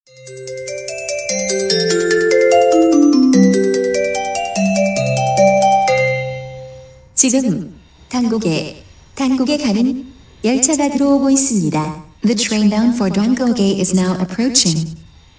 지금 당국에 가는 열차가 들어오고 있습니다. The train bound for Donggoge is now approaching.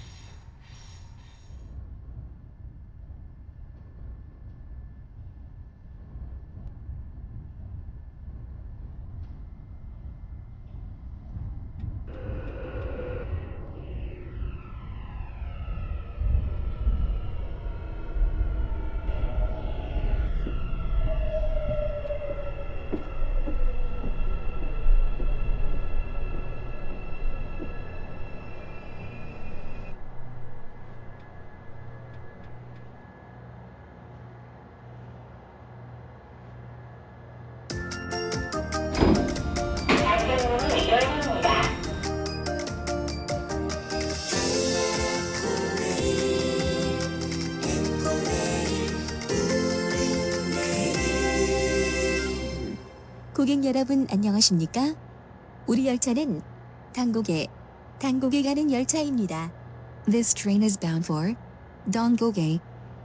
고객 여러분 안녕하십니까? 우리 열차는 당국에 가는 열차입니다. This train is bound for Donggoge.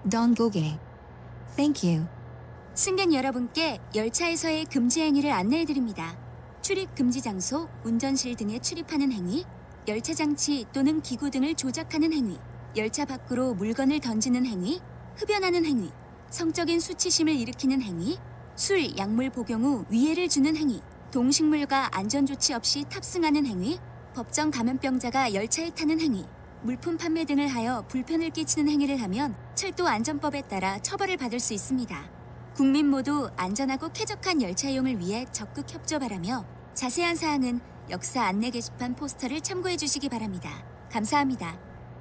Thank you. 승객 여러분께 열차에서의 금지 행위를 안내해드립니다. 출입 금지 장소, 운전실 등에 출입하는 행위, 열차 장치 또는 기구 등을 조작하는 행위, 열차 밖으로 물건을 던지는 행위, 흡연하는 행위, 성적인 수치심을 일으키는 행위, 술, 약물 복용 후 위해를 주는 행위, 동식물과 안전조치 없이 탑승하는 행위, 법정 감염병자가 열차에 타는 행위, 물품 판매 등을 하여 불편을 끼치는 행위를 하면 철도 안전법에 따라 처벌을 받을 수 있습니다. 국민 모두 안전하고 쾌적한 열차 이용을 위해 적극 협조 바라며 자세한 사항은 역사 안내 게시판 포스터를 참고해 주시기 바랍니다. 감사합니다.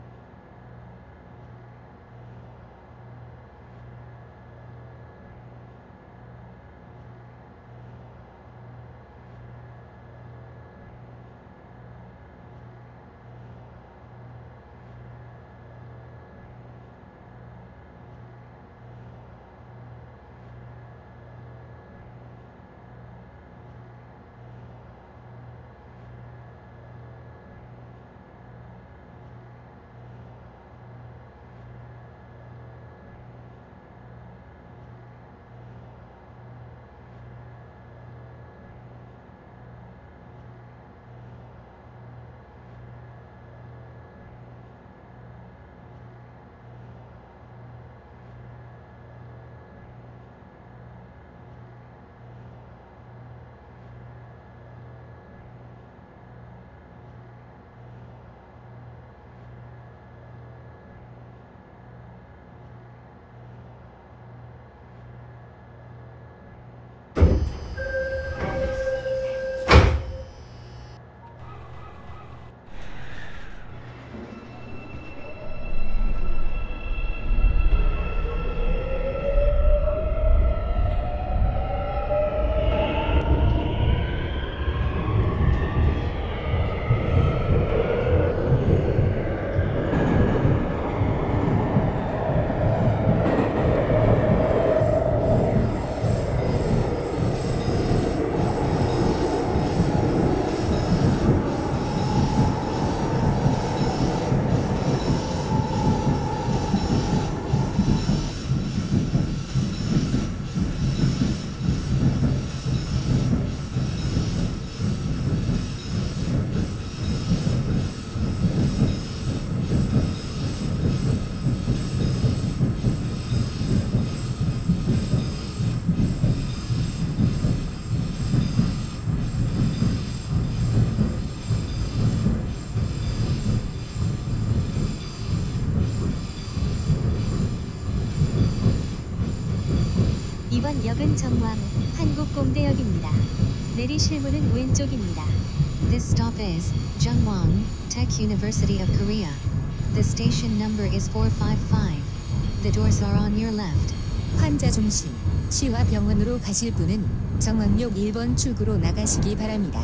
이번 역은 정왕 한국공대역입니다. 내리실 문은 왼쪽입니다. This stop is Jungwon Tech University of Korea. The station number is 455. The doors are on your left. 환자 중심 시와 병원으로 가실 분은 정왕역 1번 출구로 나가시기 바랍니다.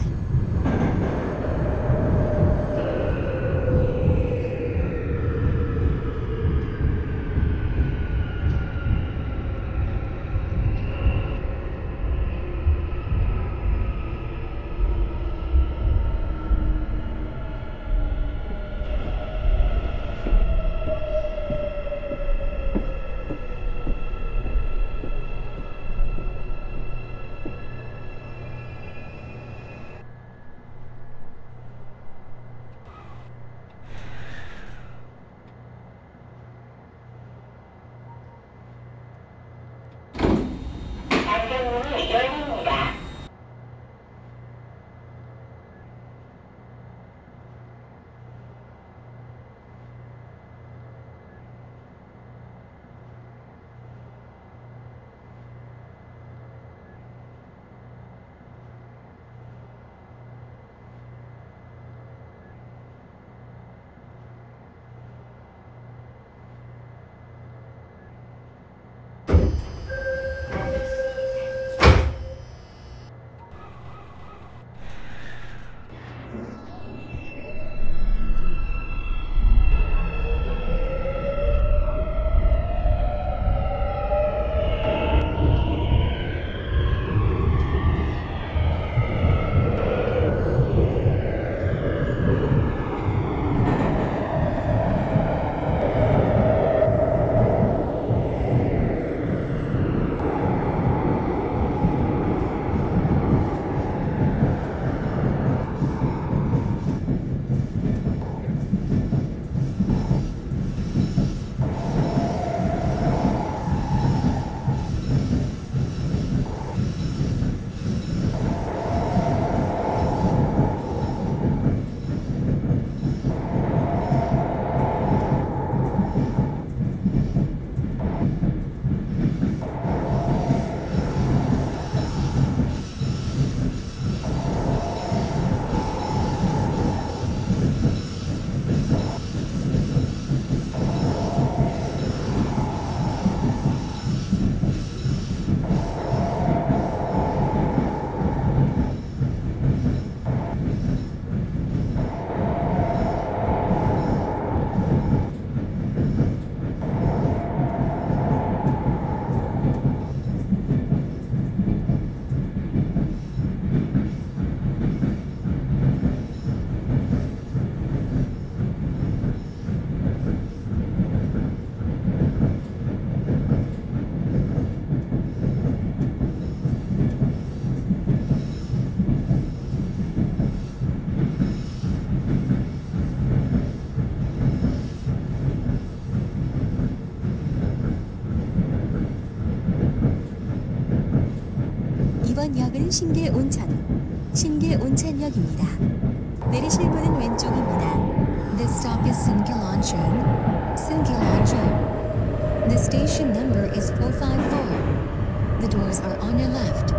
신길 온천, 신길 온천역입니다. 내리실 문은 왼쪽입니다. This stop is Singil-oncheon. Singil-oncheon. The station number is 454. The doors are on your left.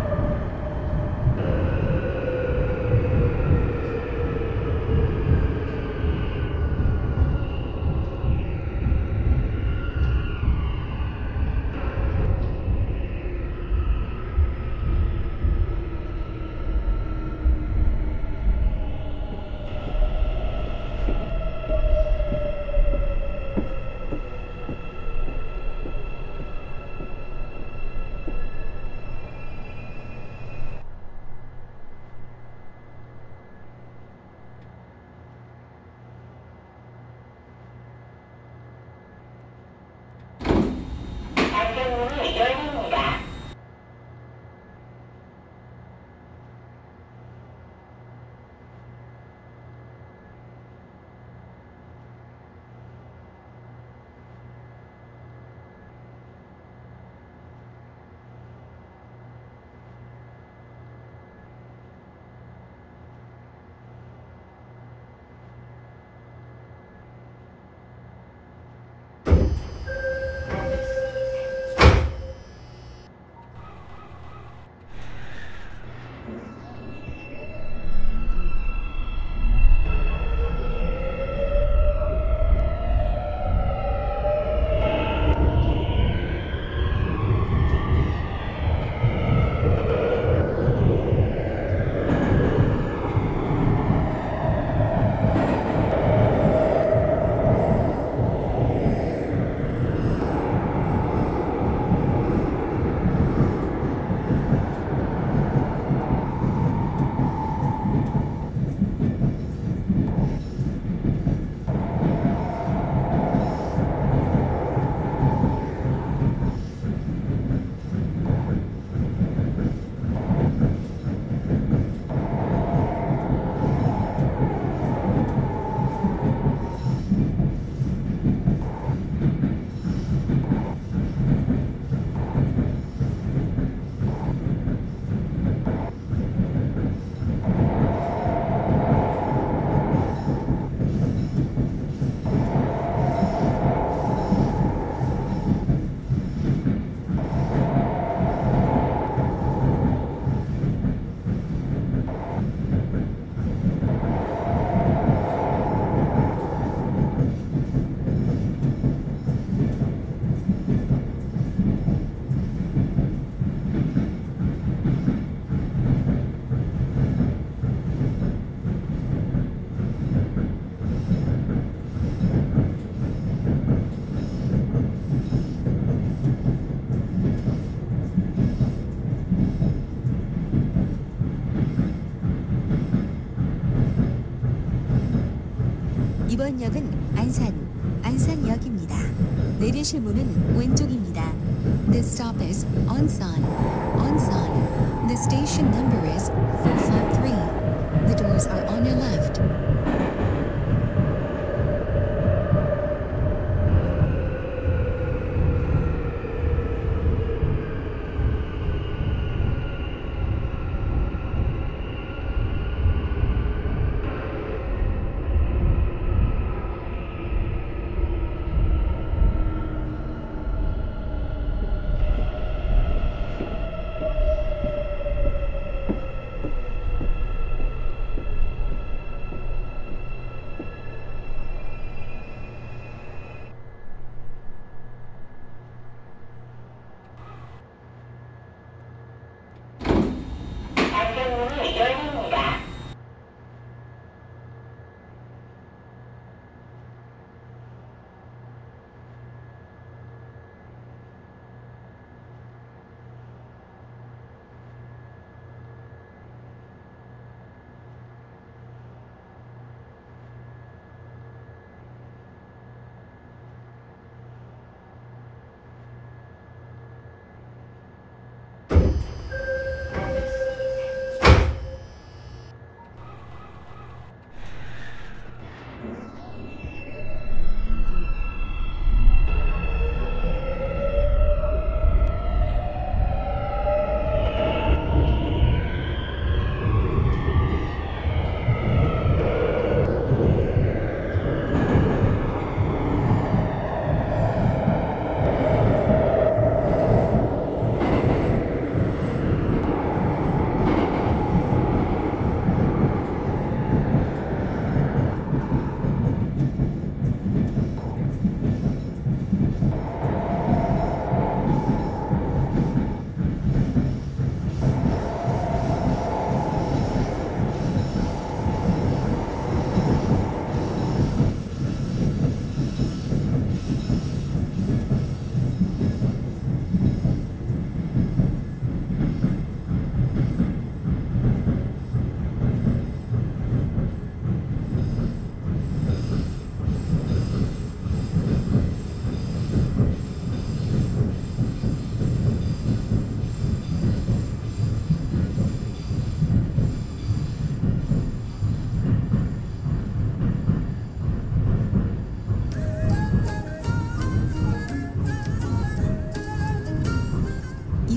안전문이 열립니다. 이번 역은 안산역입니다. 내리실 문은 왼쪽입니다. This stop is Onsan. Onsan. The station number is 453. The doors are on your left.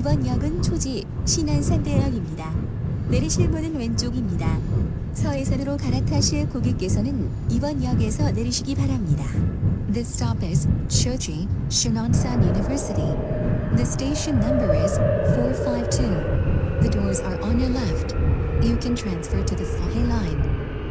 이번 역은 초지 신안산대역입니다. 내리실 문은 왼쪽입니다. 서해선으로 갈아타실 고객께서는 이번 역에서 내리시기 바랍니다. This stop is Choji, Shinansan University. The station number is 452. The doors are on your left. You can transfer to the Sahe line.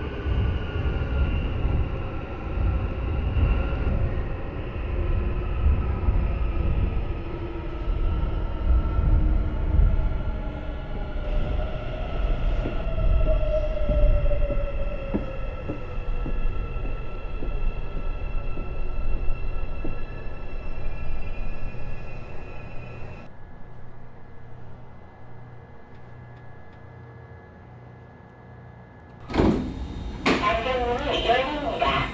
안전문이 열립니다.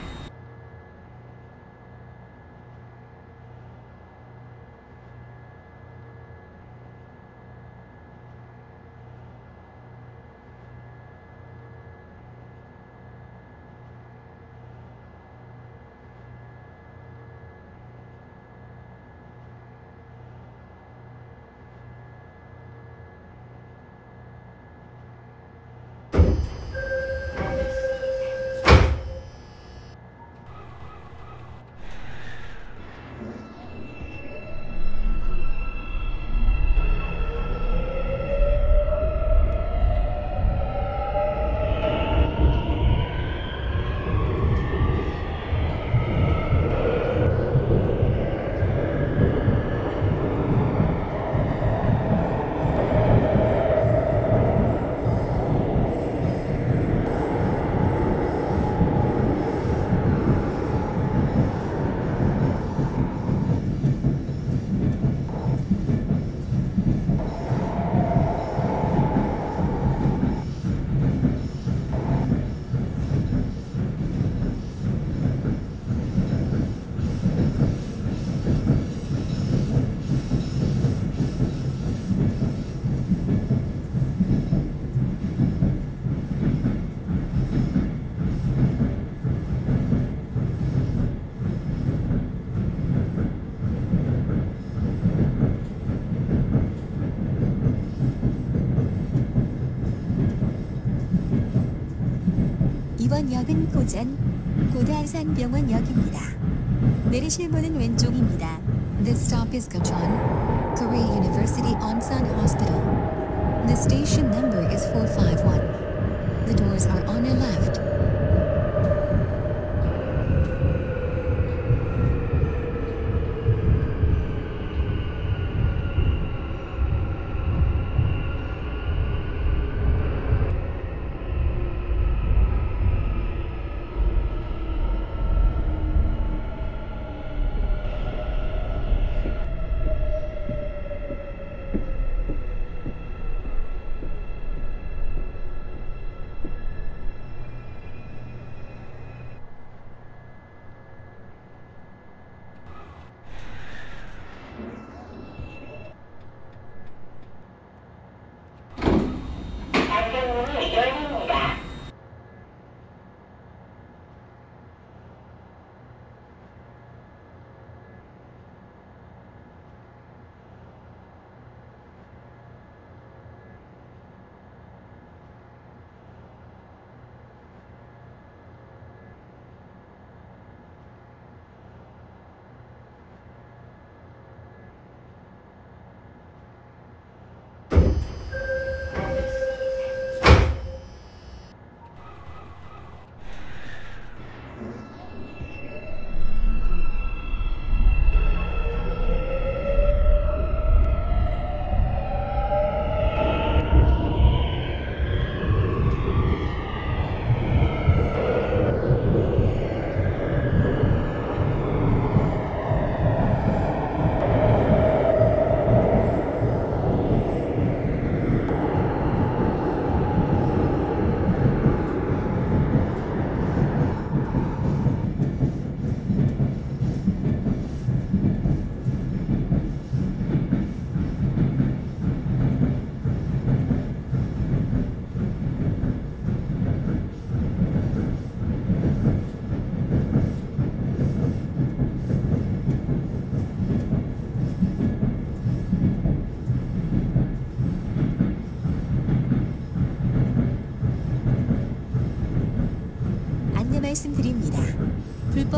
이번 역은 고단산병원역입니다. 내리실 문은 왼쪽입니다. This stop is Gocheon, Korea University Onsan Hospital. The station number is 451. The doors are on your left.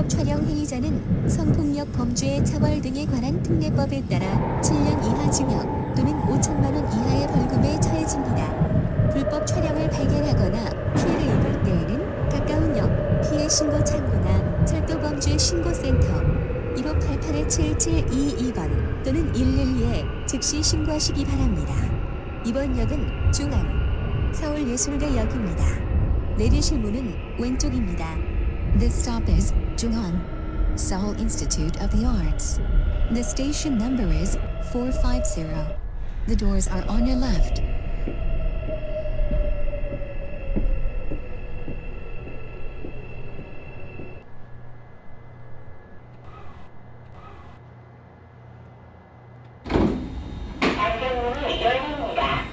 불법 촬영 행위자는 성폭력 범죄의 처벌 등에 관한 특례법에 따라 7년 이하 징역 또는 5천만 원 이하의 벌금에 처해집니다. 불법 촬영을 발견하거나 피해를 입을 때에는 가까운 역, 피해 신고 창구나 철도범죄 신고센터 1588-7722번 또는 112에 즉시 신고하시기 바랍니다. 이번 역은 중앙 서울예술대역입니다. 내리실 문은 왼쪽입니다. This stop is Jungang, Seoul Institute of the Arts. The station number is 450. The doors are on your left. 안전문이 열립니다.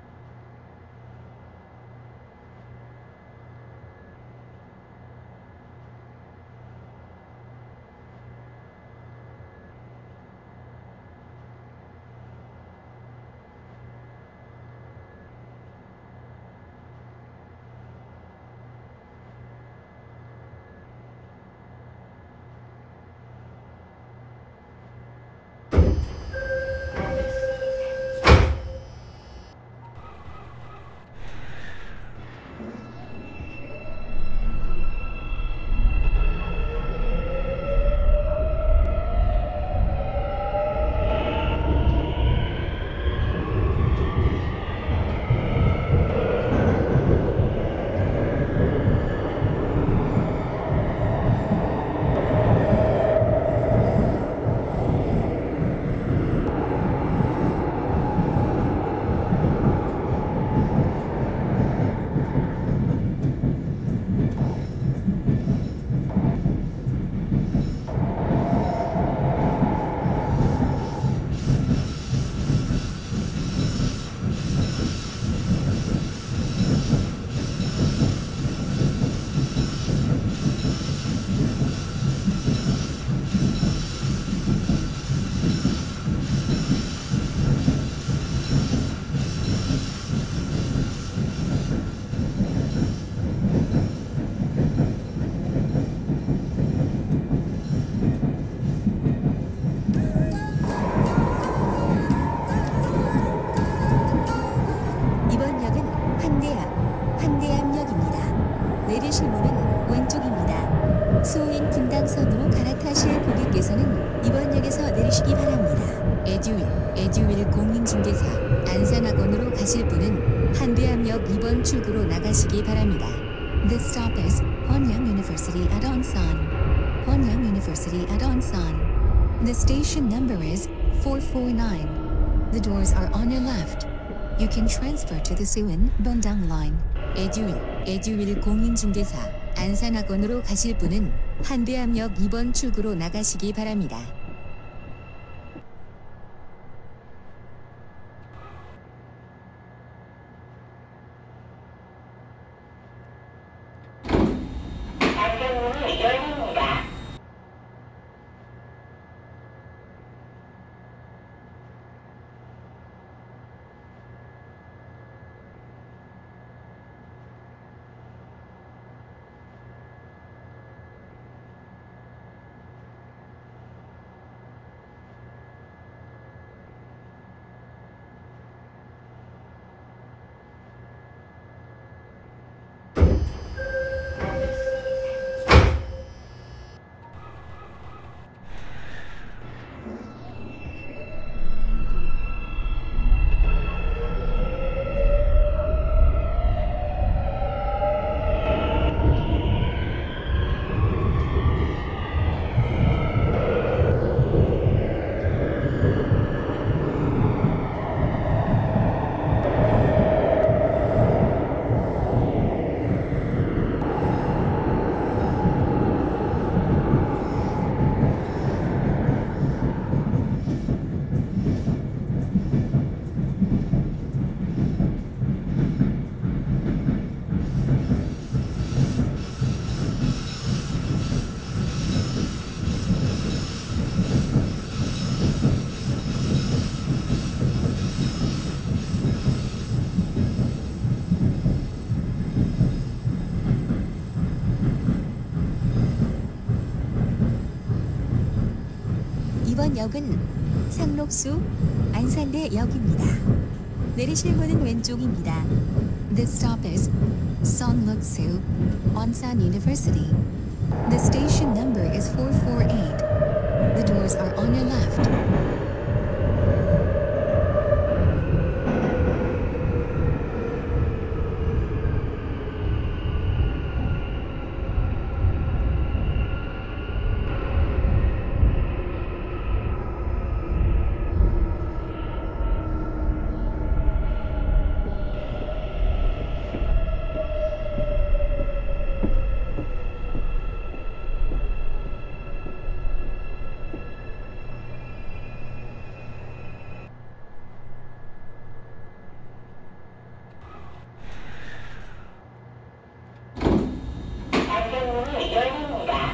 이번 역은 환대암역입니다. 내리실 문은 왼쪽입니다. 수호인 분당선으로 갈아타실 고객께서는 이번 역에서 내리시기 바랍니다. 에듀윌 공인중개사 안산학원으로 가실 분은 한대암역 2번 출구로 나가시기 바랍니다. This stop is Honyang University at Onsan. Honyang University at Onsan. The station number is 449. The doors are on your left. You can transfer to the Suwon Bundang line. 에듀윌 공인중개사 안산학원으로 가실 분은 한대암역 2번 출구로 나가시기 바랍니다. 안전문이 열립니다. 이번 역은 상록수 안산대역입니다. 내리실 문은 왼쪽입니다. This stop is Songluk-su, Onsan University. The station number is 448. The doors are on your left. 안전문이 열립니다.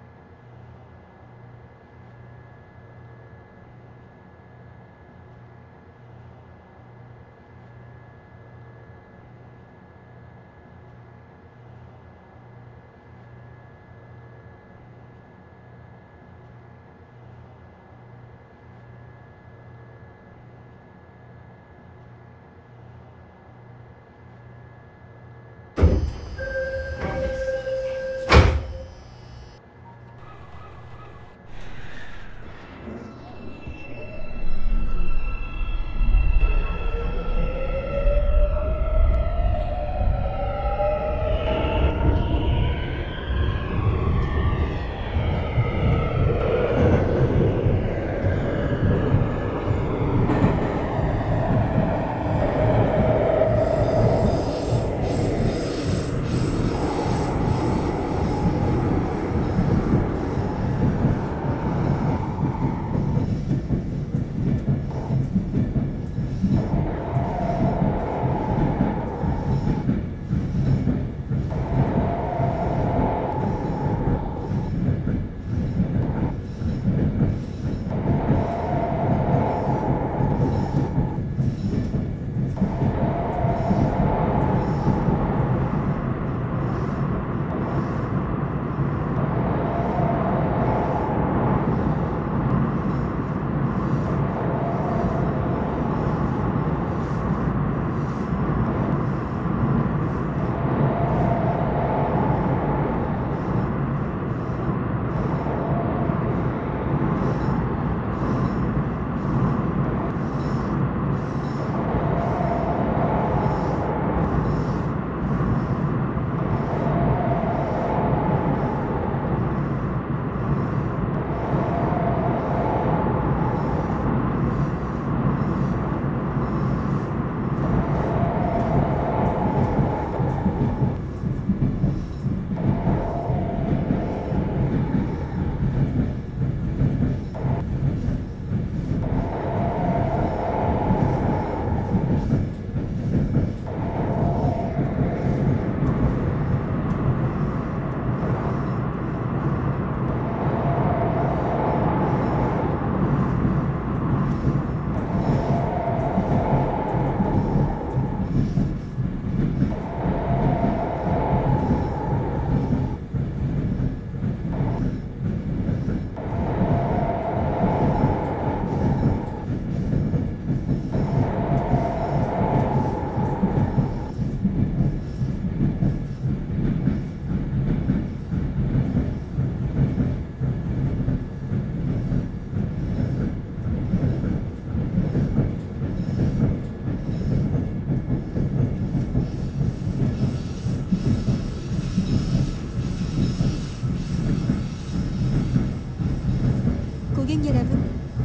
고객 여러분,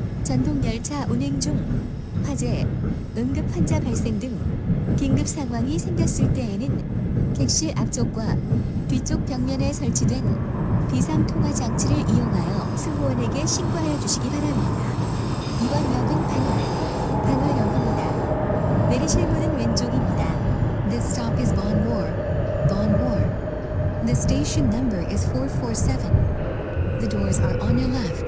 전동열차 운행 중 화재, 응급 환자 발생 등 긴급 상황이 생겼을 때에는 객실 앞쪽과 뒤쪽 벽면에 설치된 비상통화 장치를 이용하여 승무원에게 신고하여 주시기 바랍니다. 이번 역은 방화역입니다. 내리실 문은 왼쪽입니다. This stop is Bonwar. The station number is 447. The doors are on your left.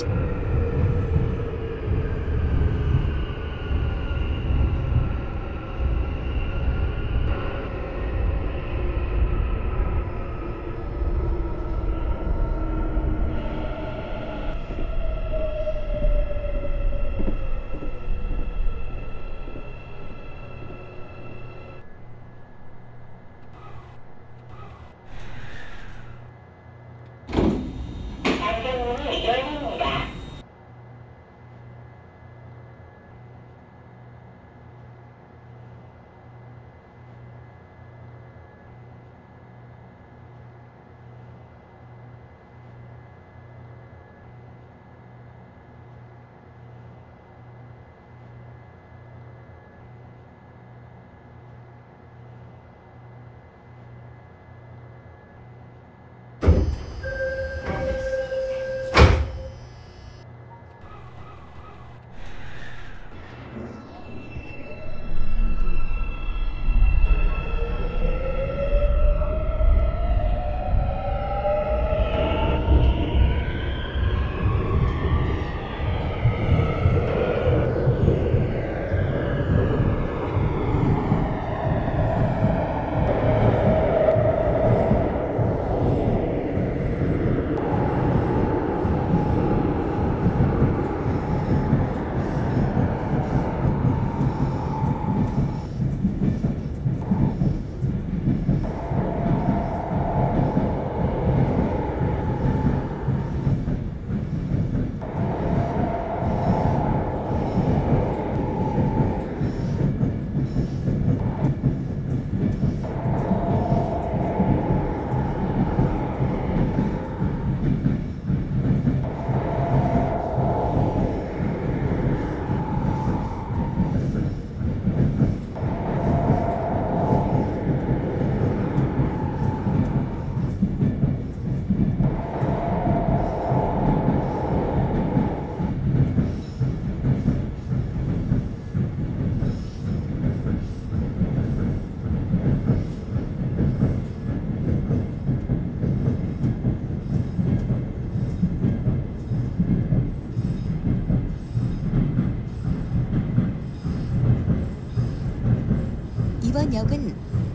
이번 역은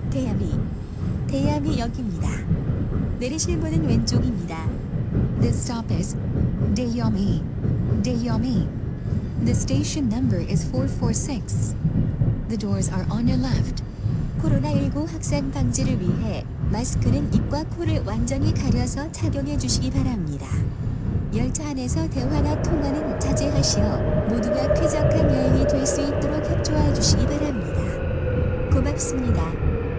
대야미역입니다. 내리실 문은 왼쪽입니다. This stop is Dayami. The station number is 446. The doors are on your left. 코로나19 확산 방지를 위해 마스크는 입과 코를 완전히 가려서 착용해 주시기 바랍니다. 열차 안에서 대화나 통화는 자제하시어 모두가 쾌적한 여행이 될 수 있도록 협조해 주시기 바랍니다. 고맙습니다.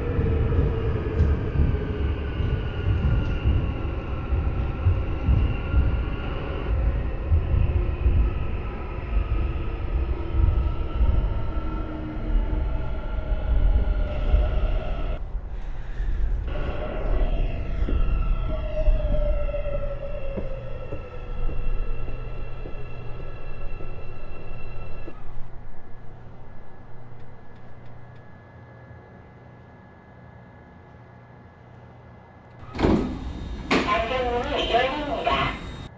안전문이 열립니다.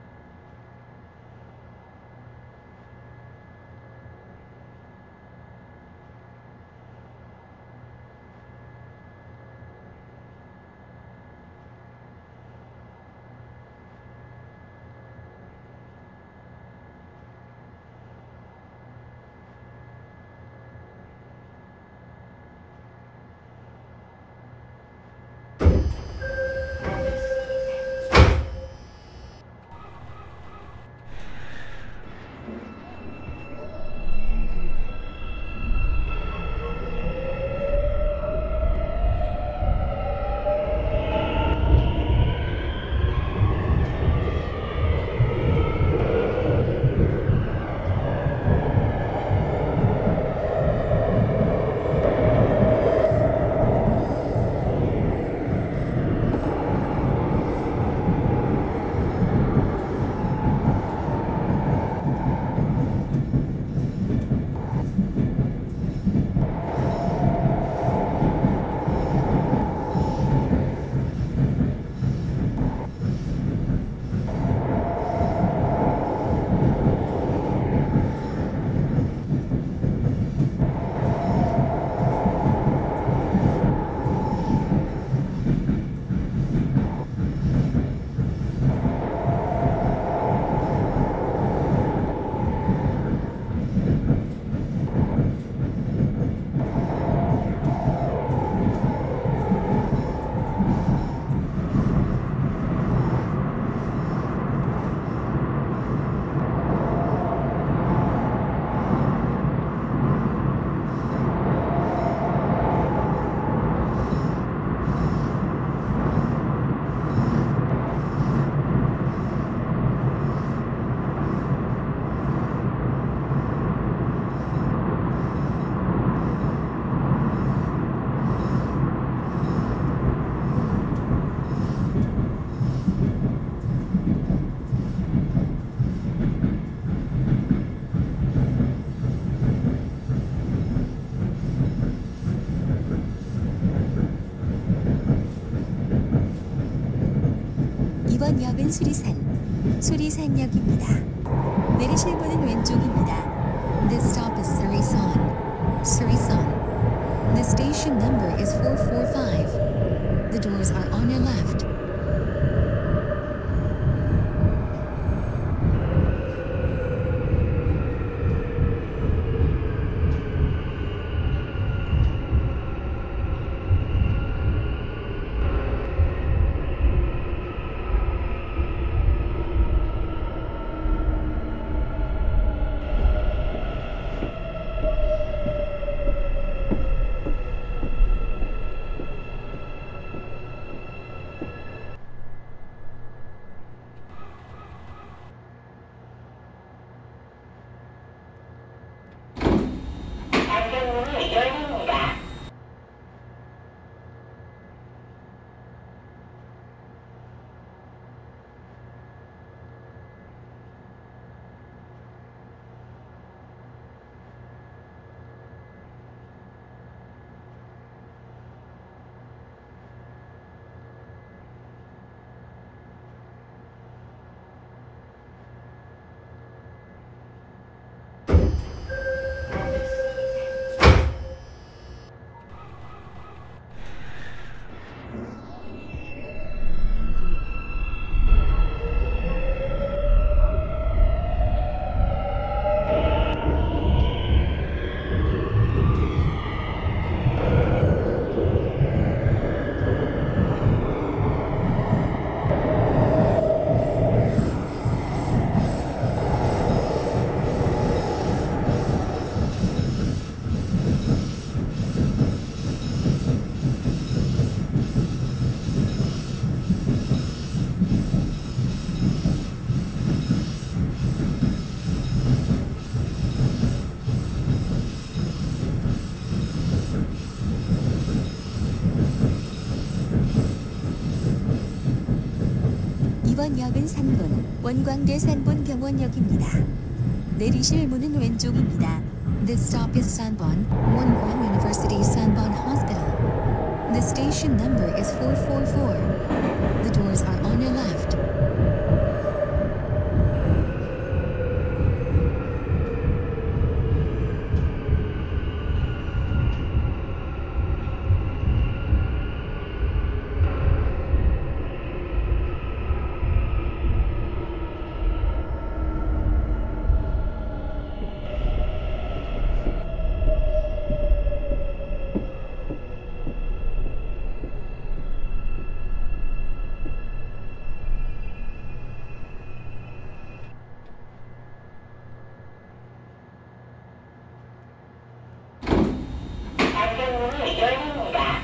이번 역은 수리산역입니다. 내리실 문은 왼쪽입니다. This stop is Surisan. The station number is 445. The doors are on your left. 이번 역은 산본 원광대 산본병원역입니다. 내리실 문은 왼쪽입니다. This stop is Sanbon, Wonguan University Sanbon Hospital. The station number is 444. The doors are on your left. 안전문이 열립니다.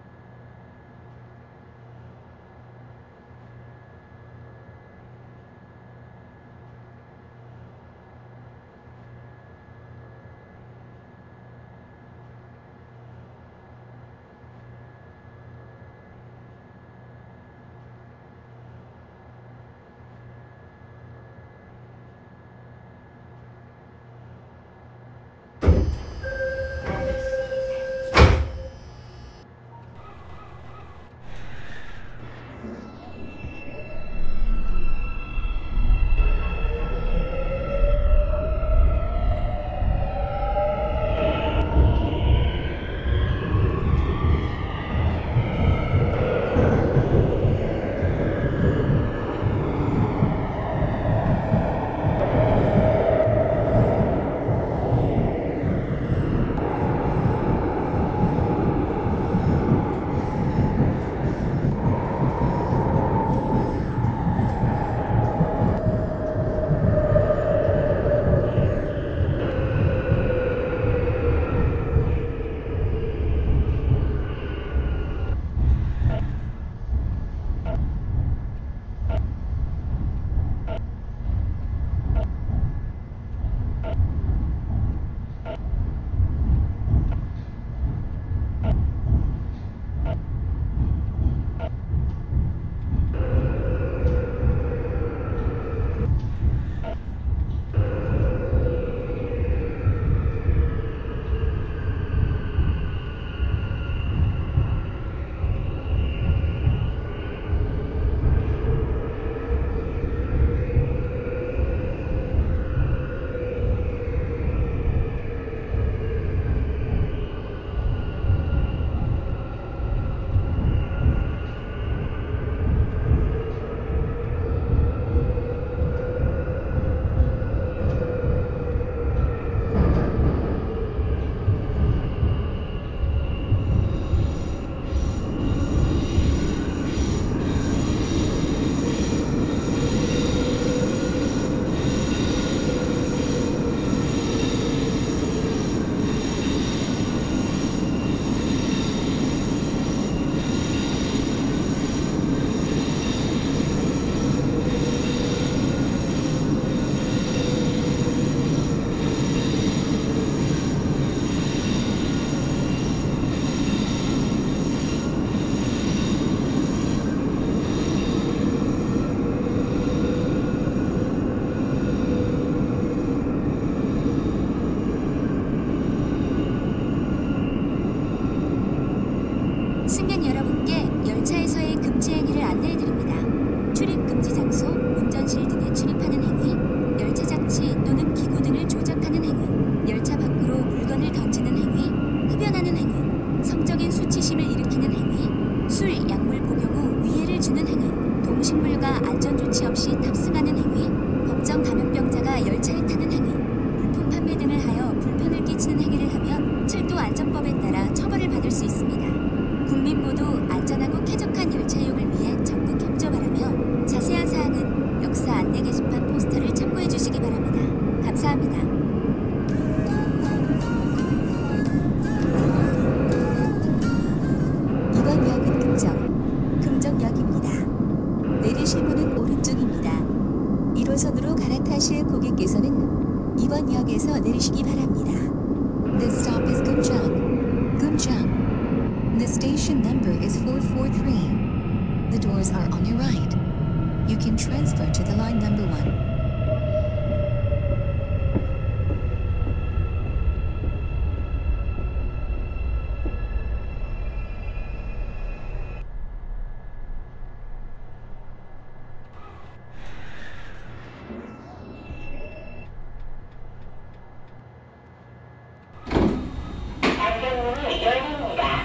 승객 여러분께 열차에서의 금지 행위를 안내해드립니다. 출입 금지 장소, 운전실 등에 출입하는 행위, 열차 장치 또는 기구 등을 조작하는 행위, 열차 밖으로 물건을 던지는 행위, 흡연하는 행위, 성적인 수치심을 일으키는 행위, 술, 약물 복용 후 위해를 주는 행위, 동식물과 안전조치 없이 탑승하는 행위, 법정 감염병자가 열차에 타는 행위, 물품 판매 등을 하여 불편을 끼치는 행위를 하면 철도 안전법에 따라 처벌을 받을 수 있습니다. 국민 모두 안전하고 쾌적한 열차 이용을 위해 적극 협조 바라며 자세한 사항은 역사 안내 게시판 포스터를 참고해 주시기 바랍니다. 감사합니다. 이번 역은 금정역입니다. 내리실 문은 오른쪽입니다. 1호선으로 갈아타실 고객께서는 이번 역에서 내리시기 바랍니다. This stop is Kumjang. Kumjang. The station number is 443. The doors are on your right. You can transfer to the line number 1. 안전문이 열립니다.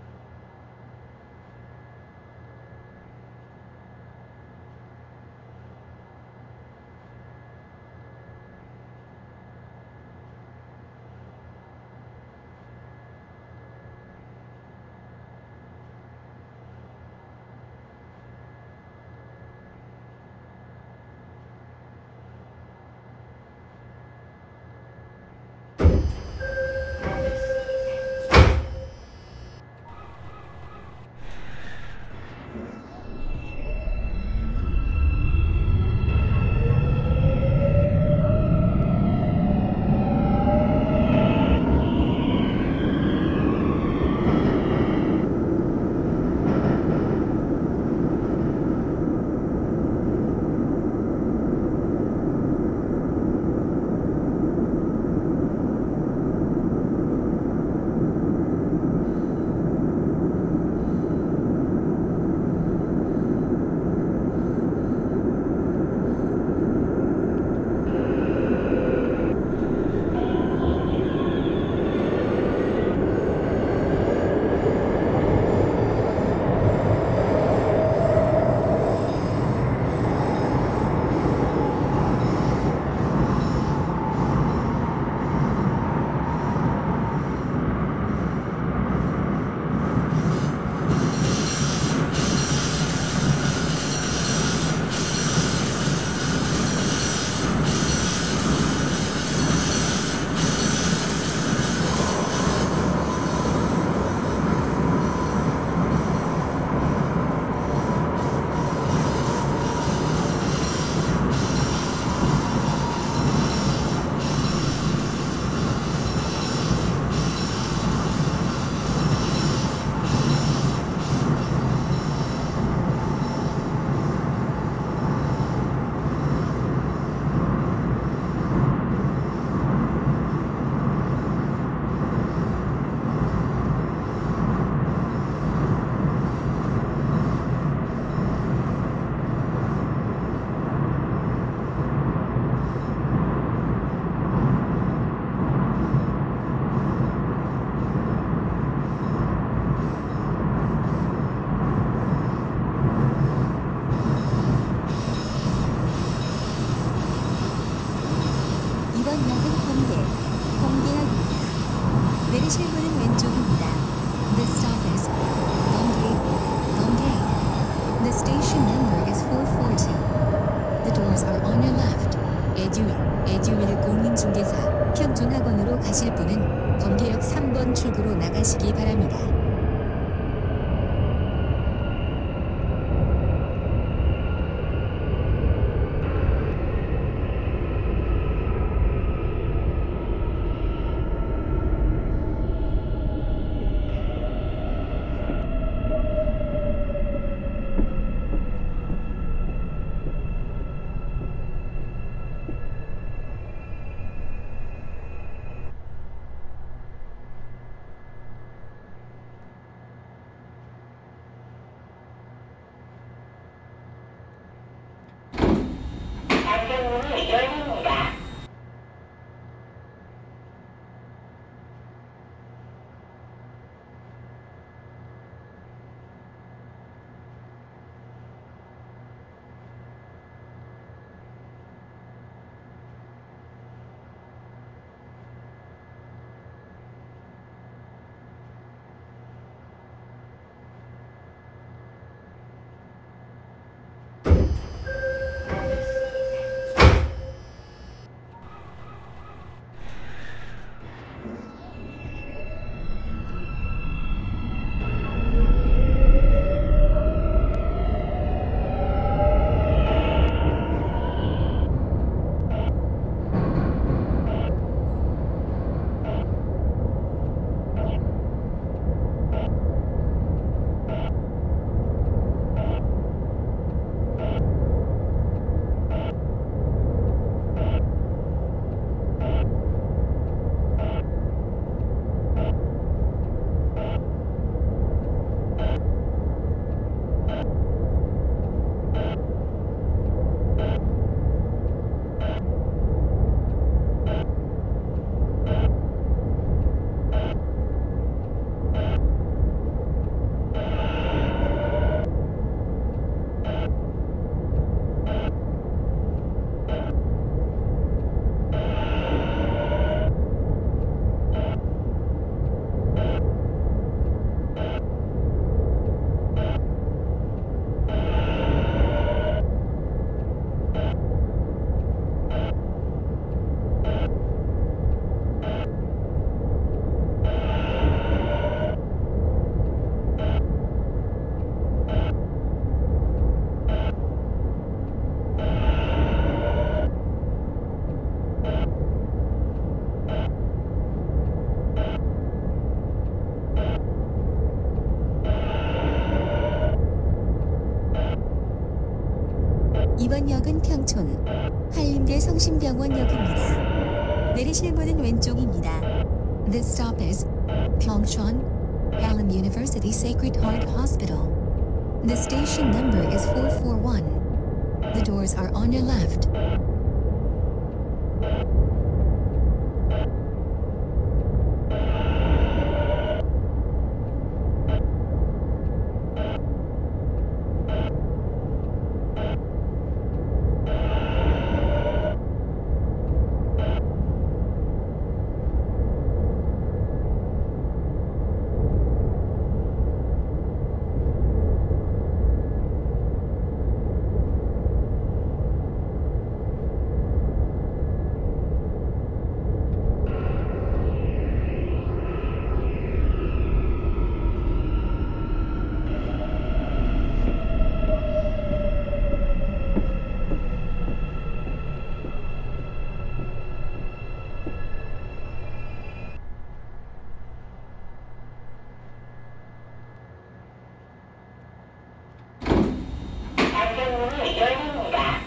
이번 역은 범계역입니다. 내리실 문은 왼쪽입니다. This stop is Bongay. The station number is 440. The doors are on your left. 에듀윌 공인중개사 평촌학원으로 가실 분은 범계역 3번 출구로 나가시기 바랍니다. 한양천, 한림대 성심병원역입니다. 내리실 문은 왼쪽입니다. This stop is Pyeongchon, Halim University Sacred Heart Hospital. The station number is 441. The doors are on your left. 안전문이 열립니다.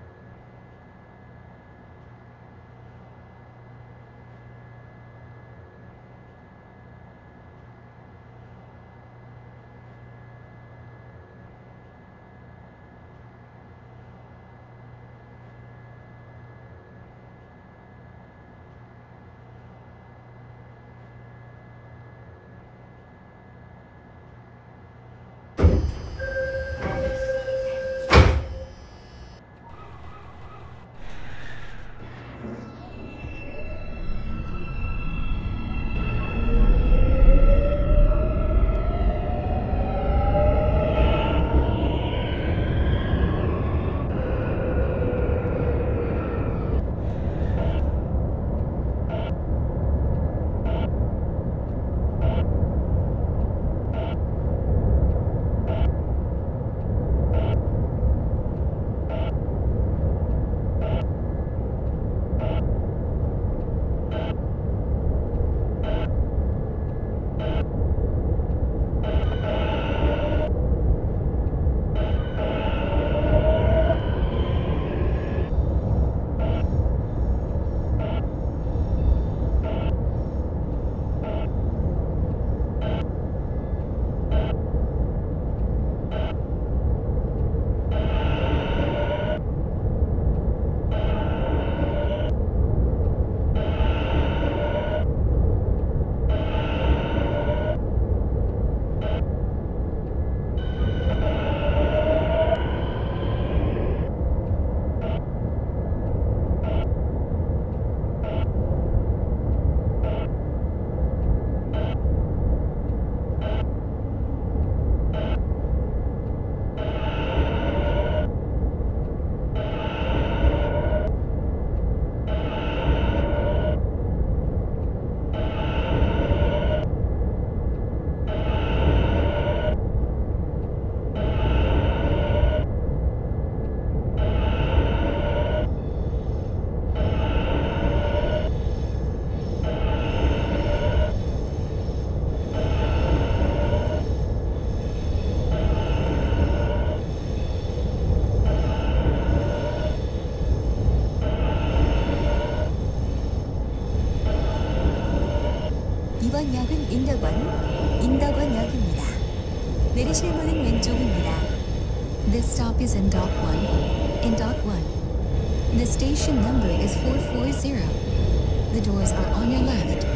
이번 역은 인덕원역입니다. 내리실 문은 왼쪽입니다. This stop is in Dock 1. In Dock 1. The station number is 440. The doors are on your left.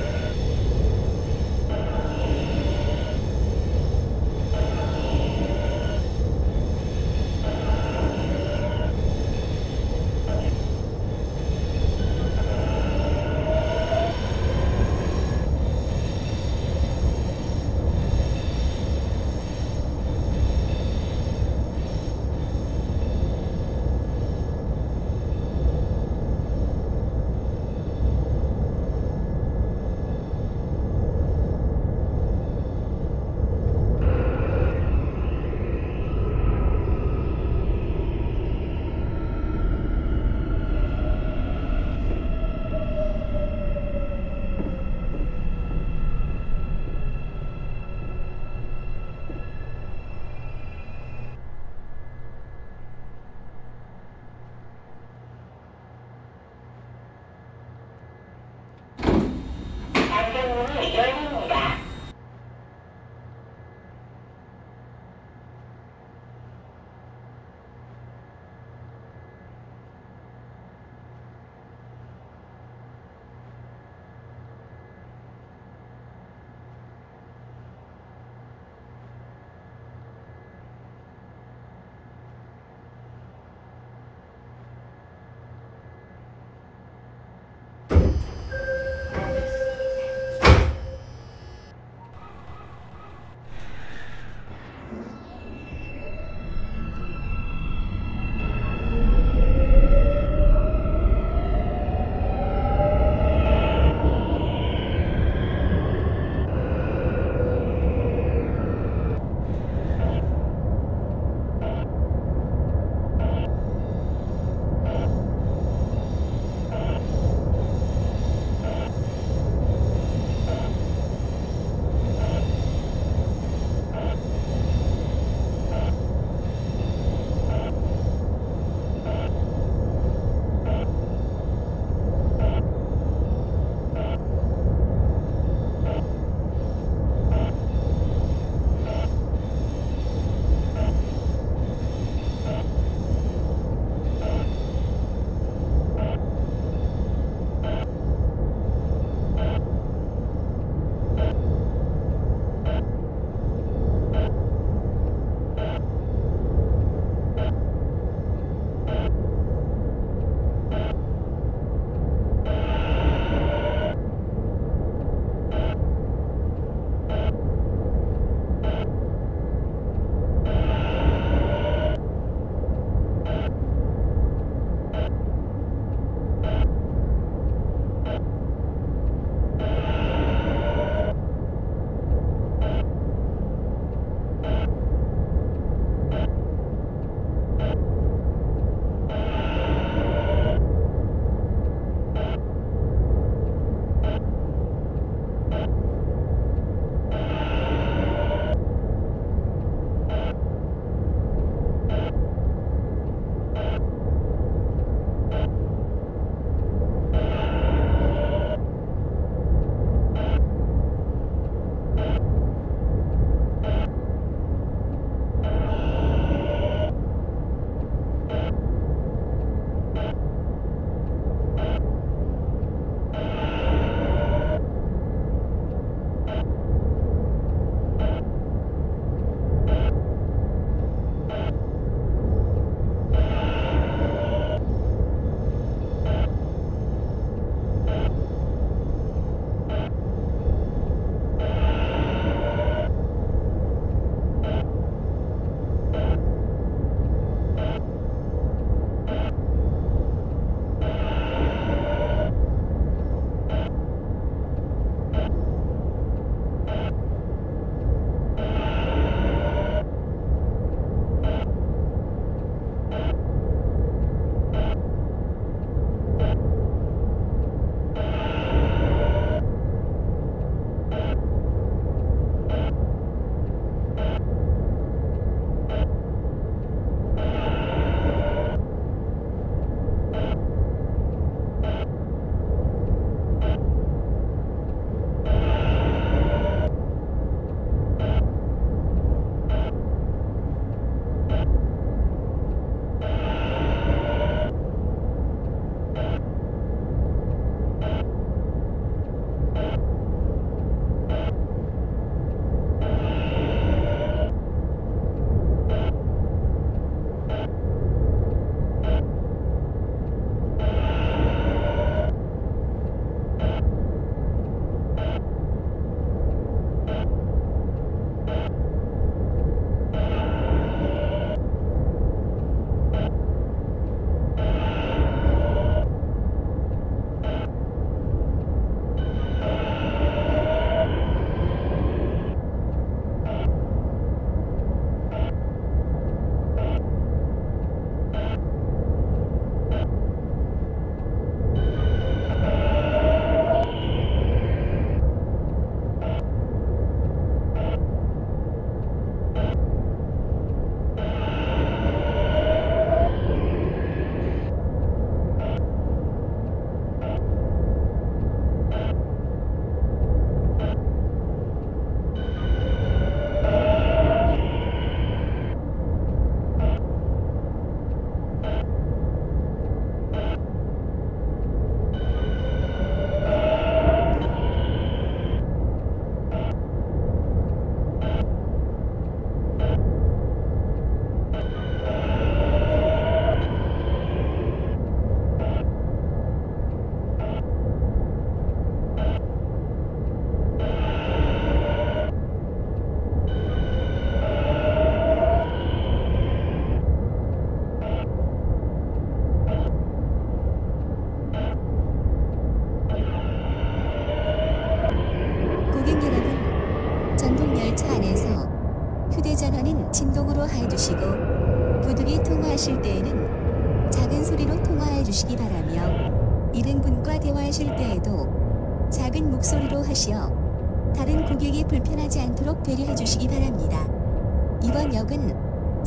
버튼은 진동으로 해주시고 부득이 통화하실 때에는 작은 소리로 통화해 주시기 바라며 일행 분과 대화하실 때에도 작은 목소리로 하시어 다른 고객이 불편하지 않도록 배려해 주시기 바랍니다. 이번 역은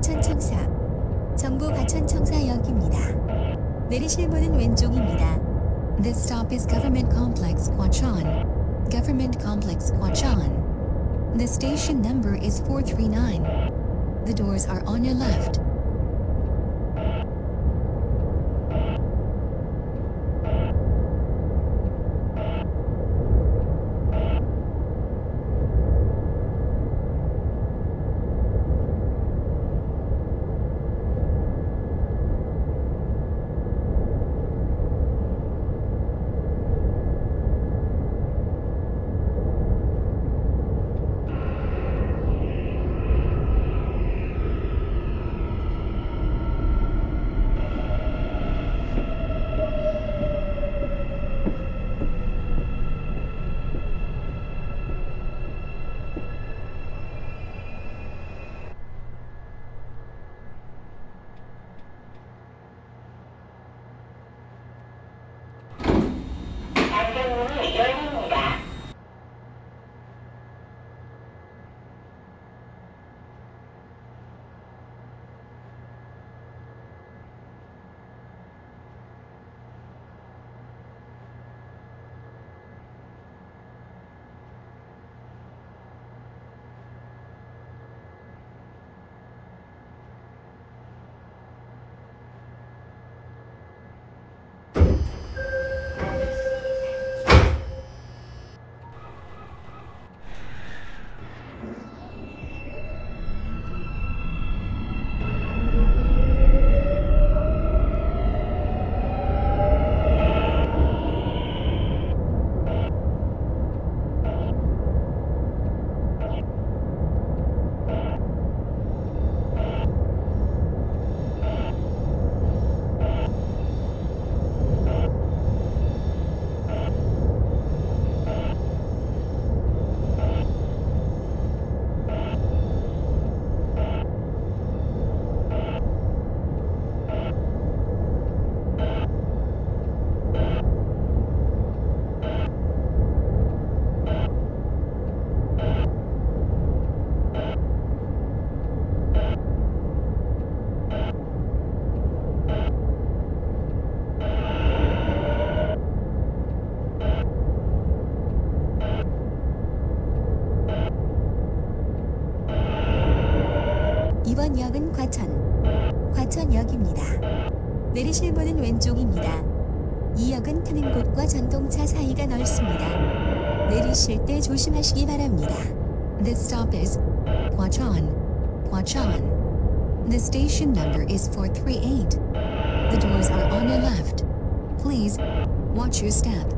정부 과천청사역입니다. 내리실 문은 왼쪽입니다. This stop is Government Complex Quachon. Government Complex Quachon. The station number is 439. The doors are on your left. 안전문이 열립니다. 이번 역은 과천역입니다. 내리실 문은 왼쪽입니다. 이 역은 타는 곳과 전동차 사이가 넓습니다. 내리실 때 조심하시기 바랍니다. This stop is Quachon. Quachon. The station number is 438. The doors are on your left. Please watch your step.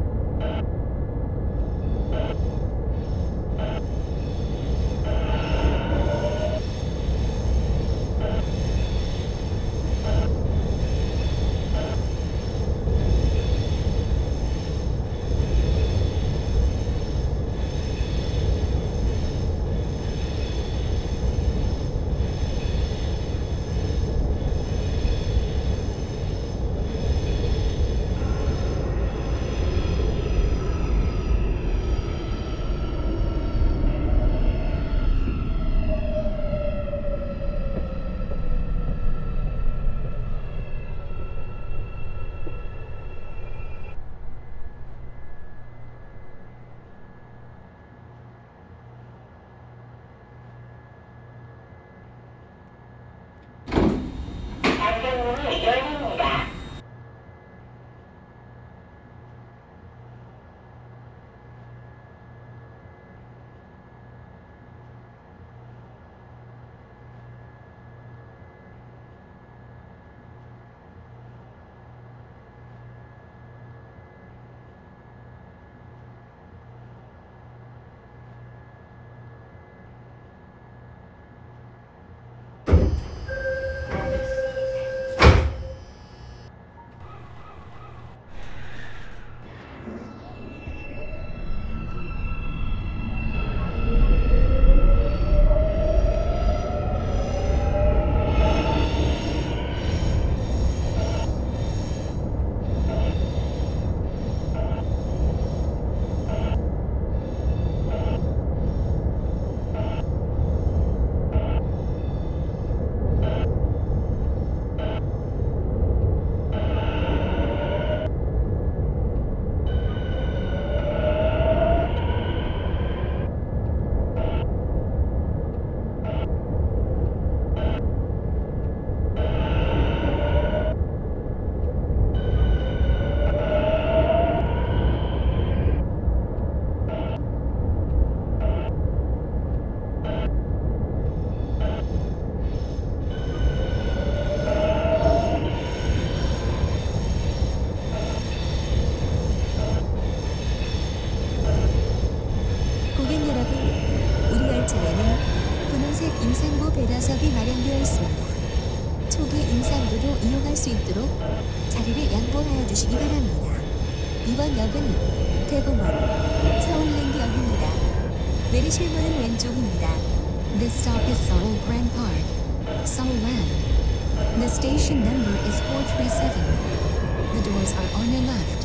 대다석이 마련되어 있습니다. 초기 임산부도 이용할 수 있도록 자리를 양보하여 주시기 바랍니다. 이번 역은 대공원, 서울랜드역입니다. 내리실 문은 왼쪽입니다. This stop is Seoul Grand Park, Seoul Land. The station number is 437. The doors are on your left.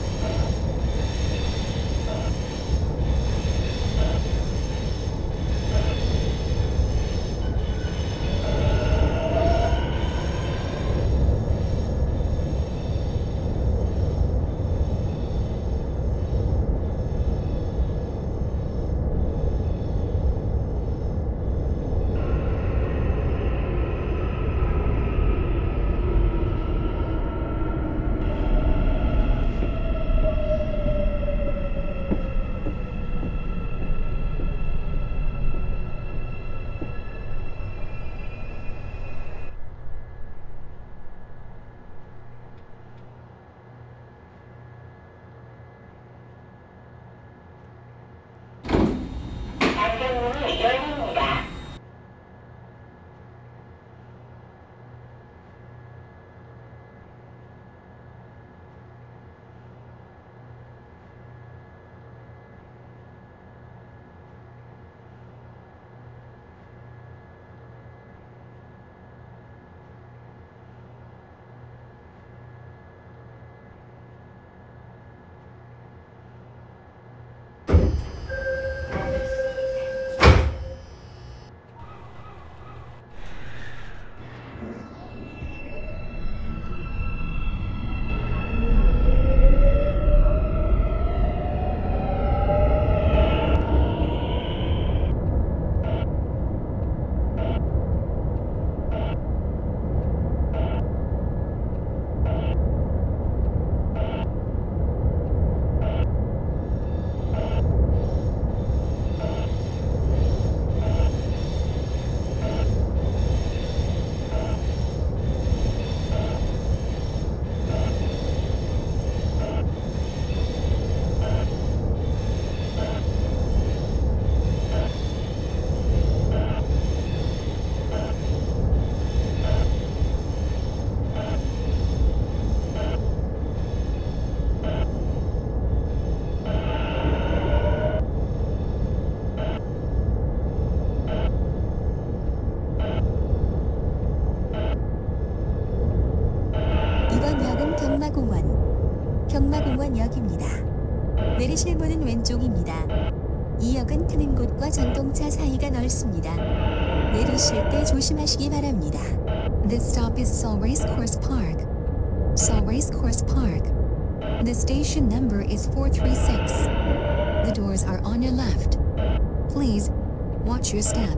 안전문이 열립니다. 경마공원역입니다. 내리실 문은 왼쪽입니다. 이 역은 타는 곳과 전동차 사이가 넓습니다. 내리실 때 조심하시기 바랍니다. This stop is Seoul Racecourse Park. Seoul Racecourse Park. The station number is 436. The doors are on your left. Please, watch your step.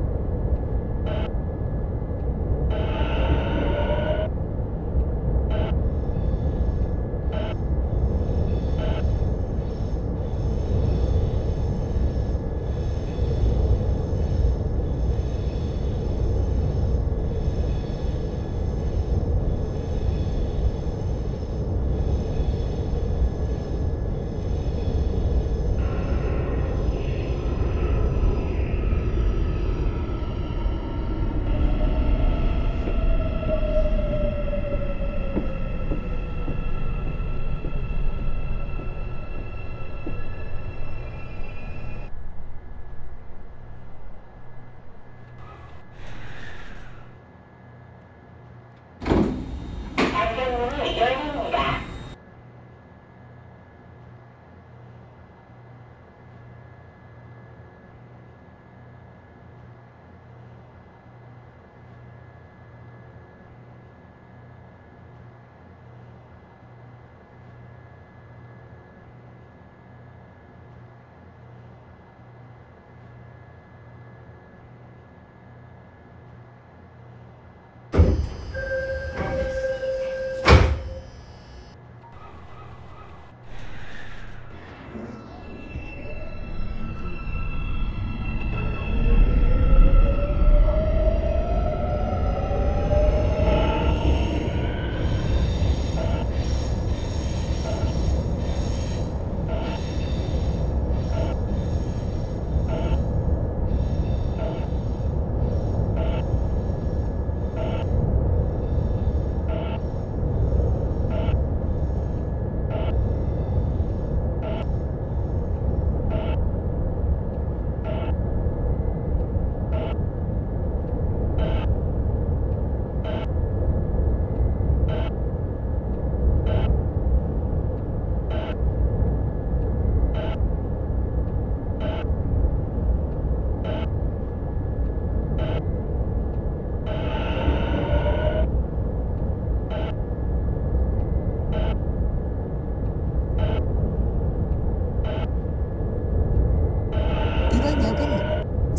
안전문이 열립니다.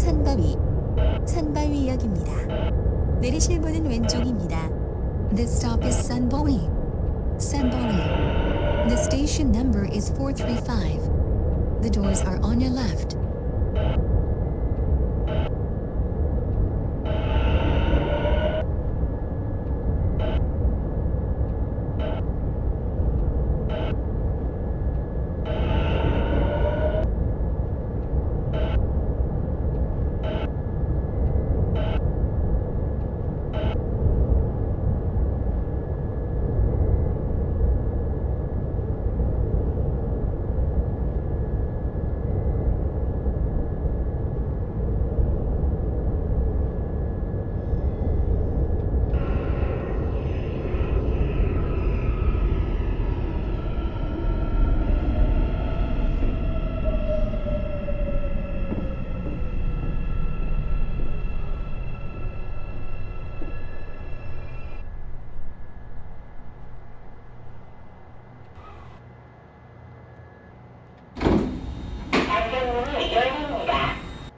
선바위역입니다. 내리실 문은 왼쪽입니다. This stop is Sunbury. The station number is 435. The doors are on your left. 안전문이 열립니다.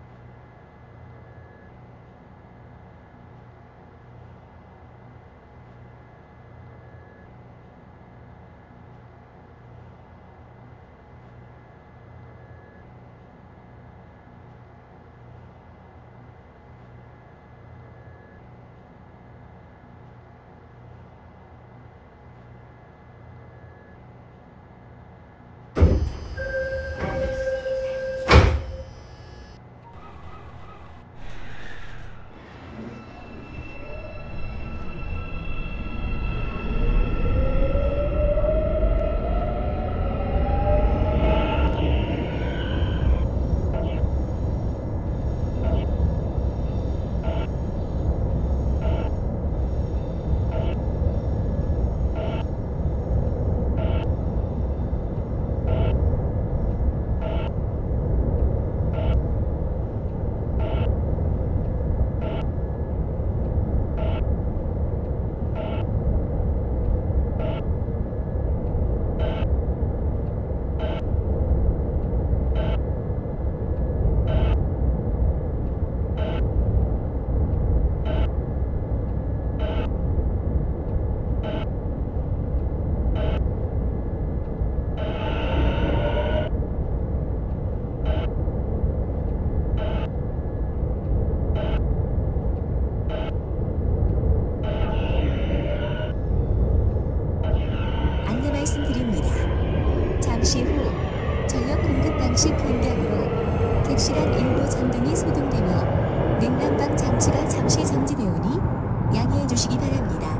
말씀드립니다. 잠시 후 전력 공급 방식 변경으로 객실안 일부 전등이 소등되며 냉난방 장치가 잠시 정지되오니 양해해 주시기 바랍니다.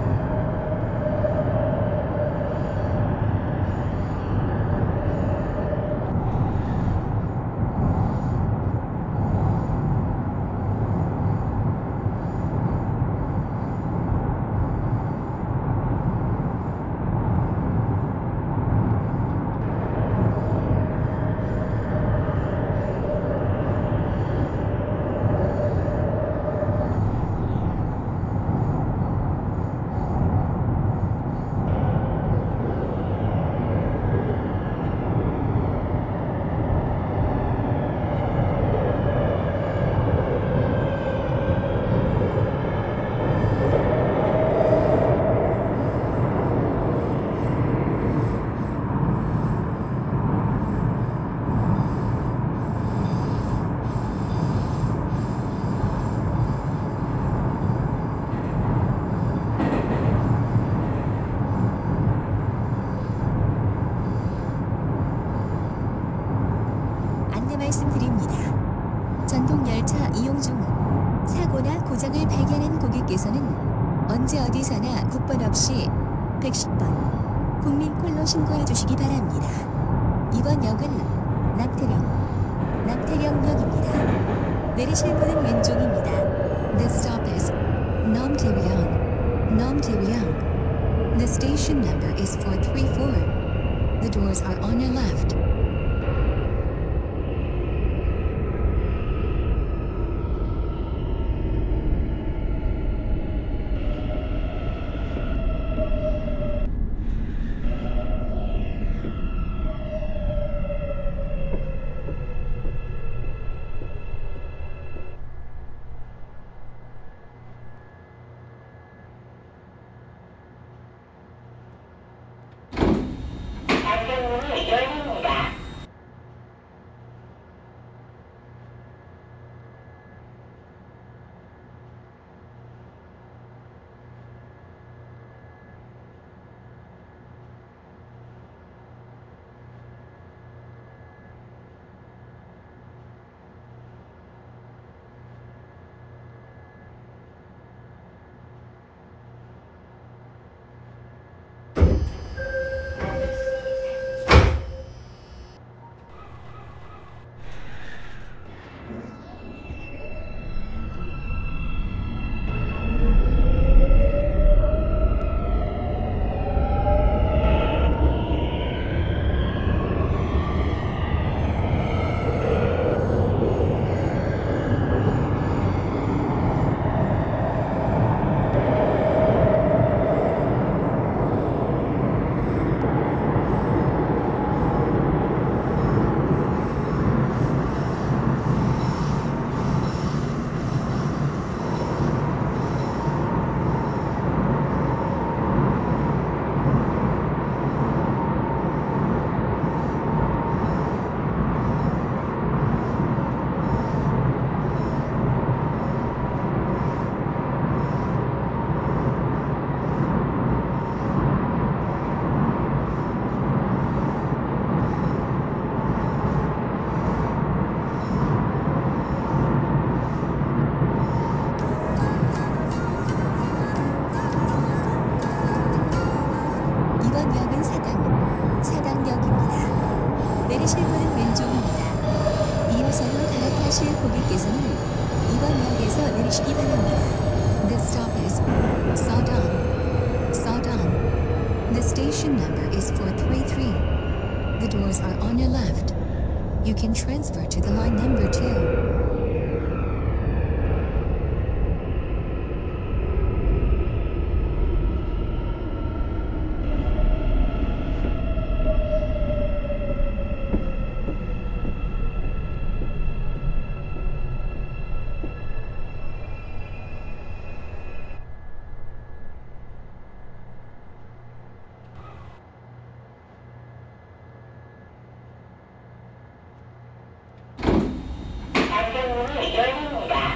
말씀드립니다. 전통열차 이용 중 사고나 고장을 발견한 고객께서는 언제 어디서나 국번 없이 110번 국민콜로 신고해 주시기 바랍니다. 이번 역은 남태령역입니다. 내리실 문은 왼쪽입니다. This stop is Namtaeryong. The station number is 434. The doors are on your left. 내리실 문은 왼쪽입니다. 이어서로 갈아타실 고객께서는 이번 역에서 내리시기 바랍니다. This stop is Saudon. Saudon. The station number is 433. The doors are on your left. You can transfer to the line number 2. 안전문이 열립니다.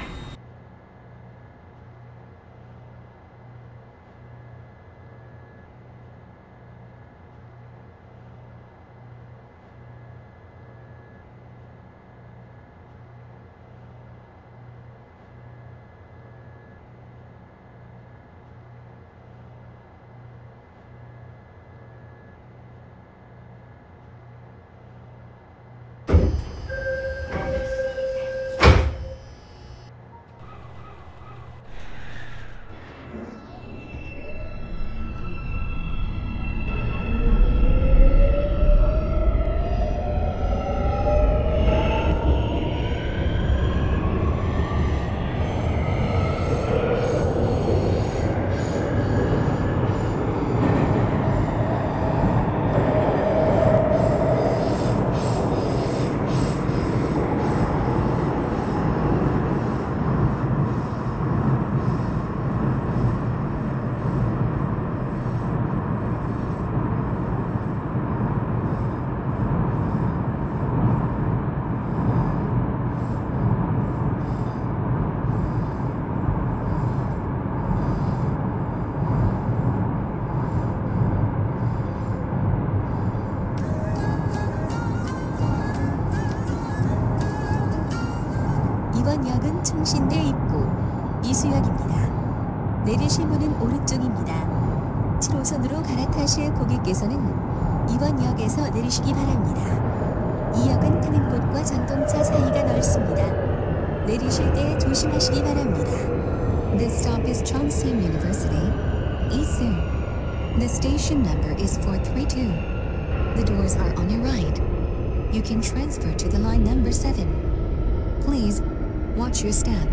이번 역은 충신대 입구 이수역입니다. 내리실 문은 오른쪽입니다. 7호선으로 갈아타실 고객께서는 이번 역에서 내리시기 바랍니다. 이 역은 타는 곳과 전동차 사이가 넓습니다. 내리실 때 조심하시기 바랍니다. This stop is Chongsim University, Isu. The station number is 432. The doors are on your right. You can transfer to the line number 7. Please, watch your step.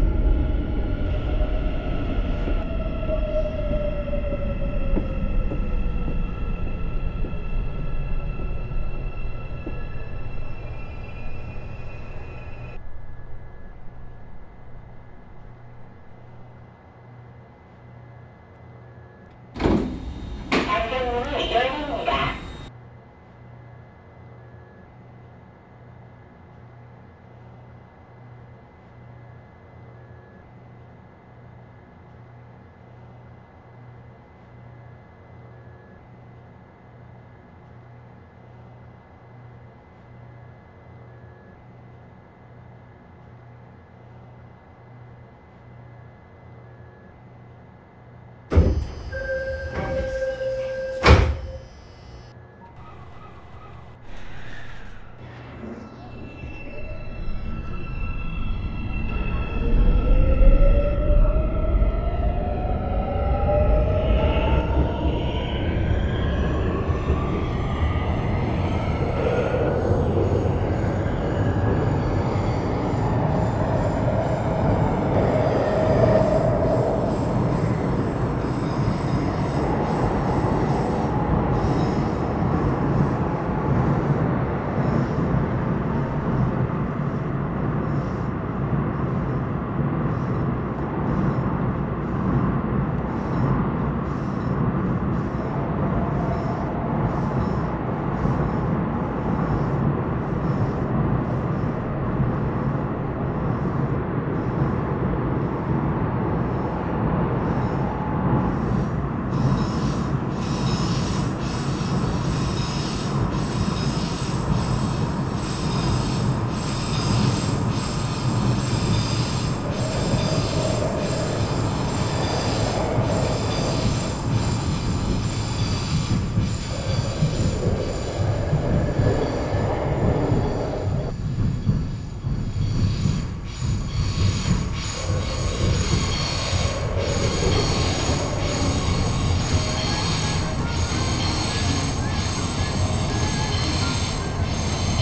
안전문이 열립니다.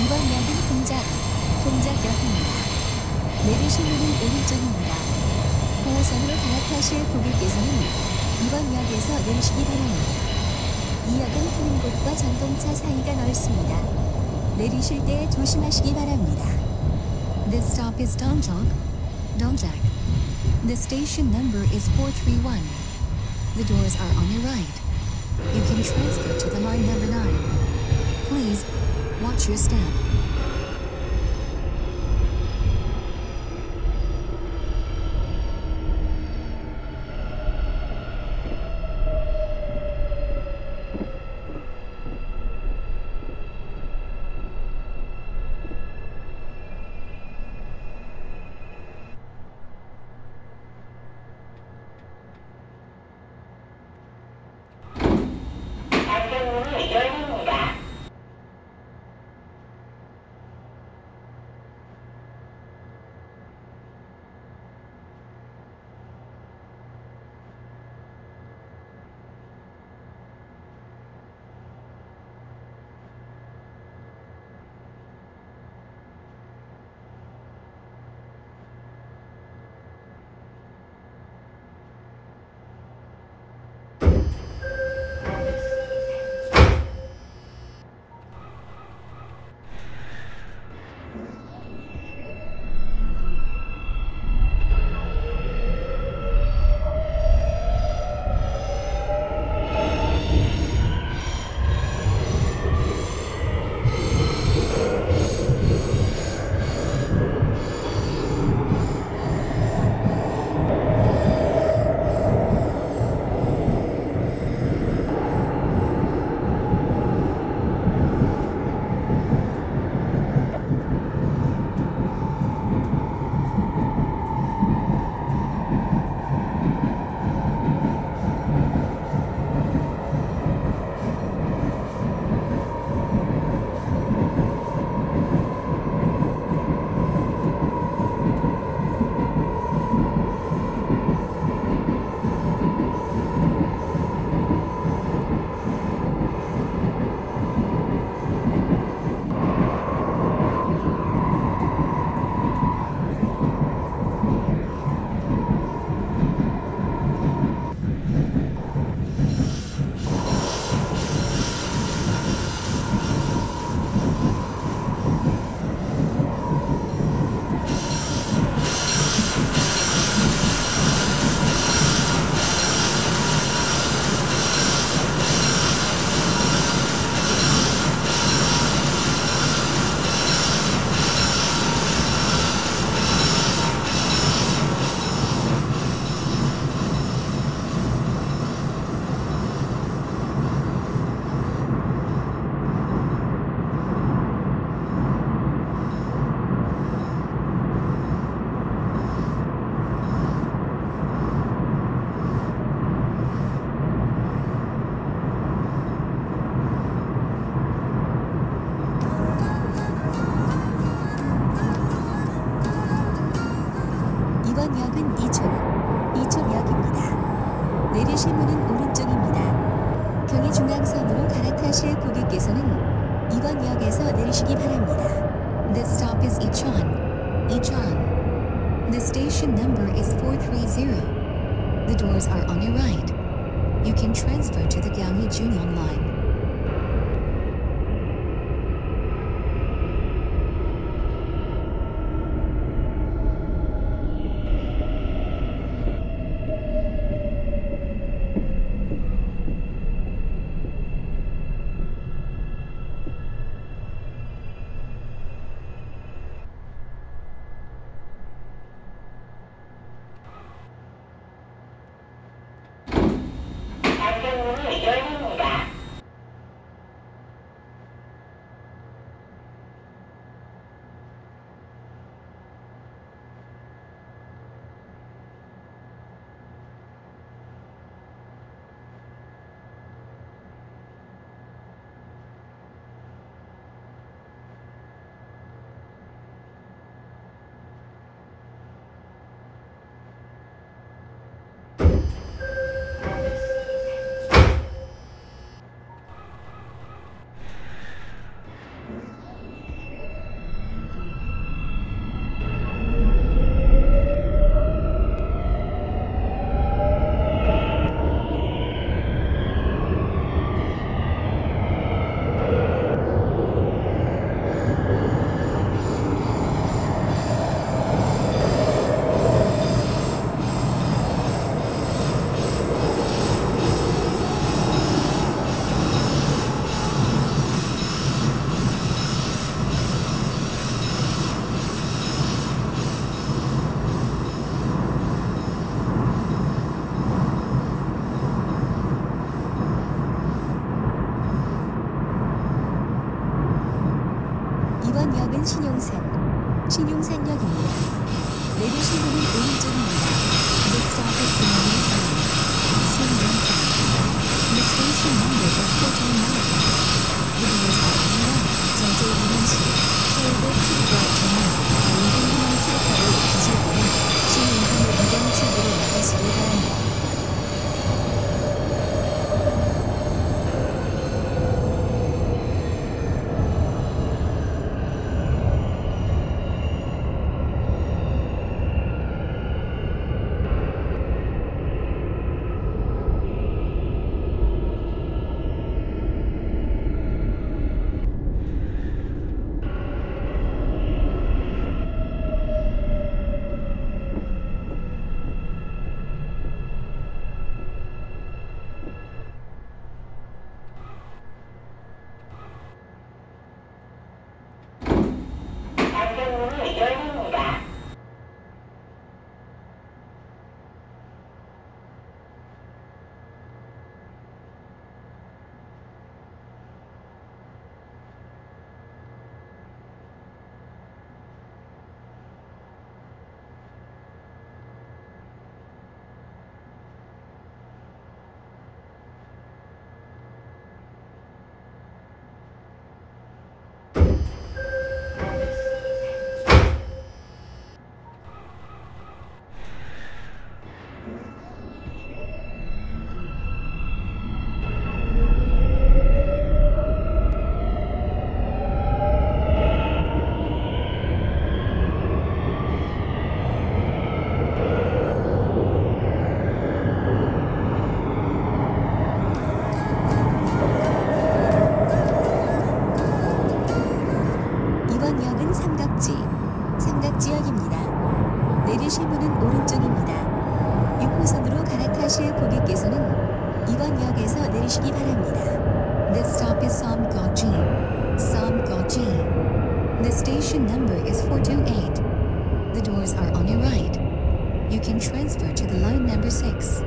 이번 역은 동작역입니다. 내리실 문은 오른쪽입니다. 호호선으로 갈아타실 고객께서는 이번 역에서 내리시기 바랍니다. 이 역은 타는 곳과 전동차 사이가 넓습니다. 내리실 때 조심하시기 바랍니다. This stop is Dongjak. The station number is 431. The doors are on your right. You can transfer to the line number 9. Please, watch your step. 안전문이 열립니다. 이번 역은 이촌역입니다. 내리실 문은 오른쪽입니다. 경의중앙선으로 갈아타실 고객께서는 이번 역에서 내리시기 바랍니다. This stop is Icheon. The station number is 430. The doors are on your right. You can transfer to the Gyeonggi-Junyeon line. 안전문이 열립니다. 이번 역은 신용산역입니다. 내리실 문은 오른쪽입니다. This stop is Sinyon. The station number is 429. The doors are on the right. 정제 이동시 서울대 출구와 전망 이동형 출구를 가실 때는 신용산 이동 출구를 나가시기 바랍니다. 안전문이 열립니다. 이번 역은 삼각지역입니다. 내리실 문은 오른쪽입니다. 6호선으로 갈아타실 고객께서는 이번 역에서 내리시기 바랍니다. This stop is Samgyeopji. The station number is 428. The doors are on your right. You can transfer to the line number 6.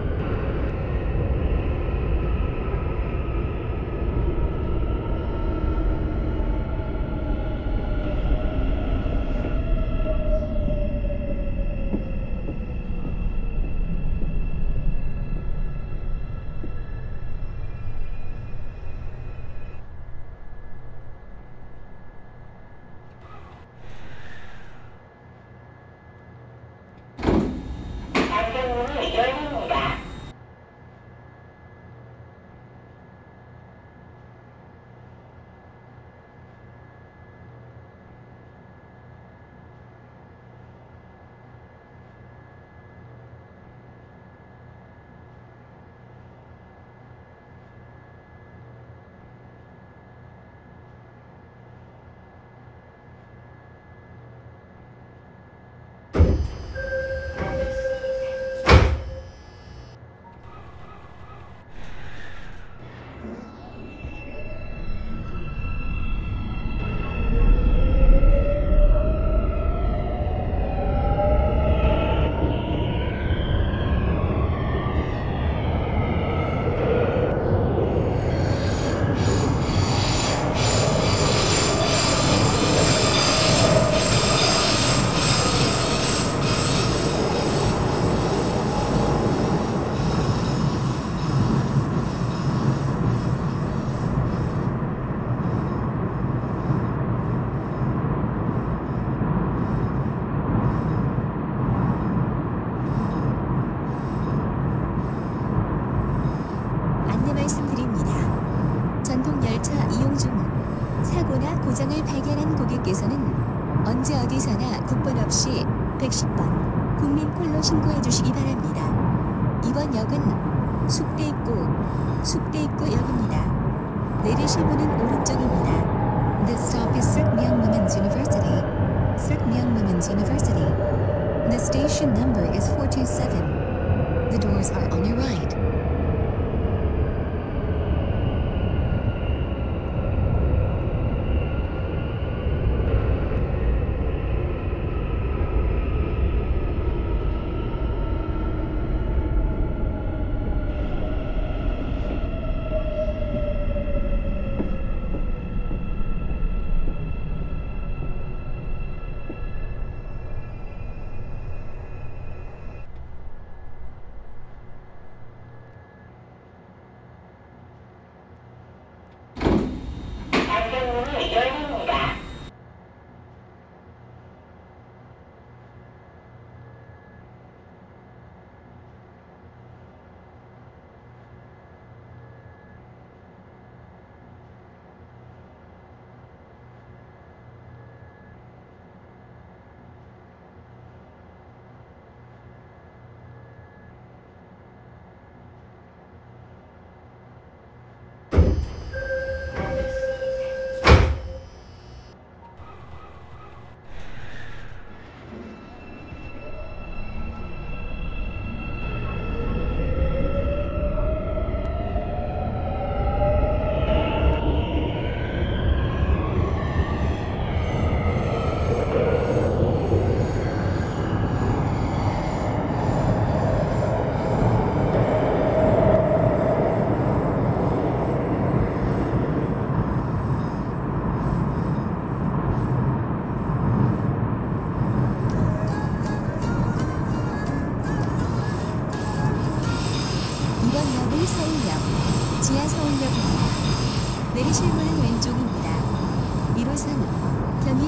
안전문이 열립니다. 고장을 발견한 고객께서는 언제 어디서나 국번 없이 110번 국민콜로 신고해 주시기 바랍니다. 이번 역은 숙대입구역입니다. 내리실 문은 오른쪽입니다. This stop is Seokmyeong-Women's University. Seokmyeong-Women's University. The station number is 427. The doors are on your right.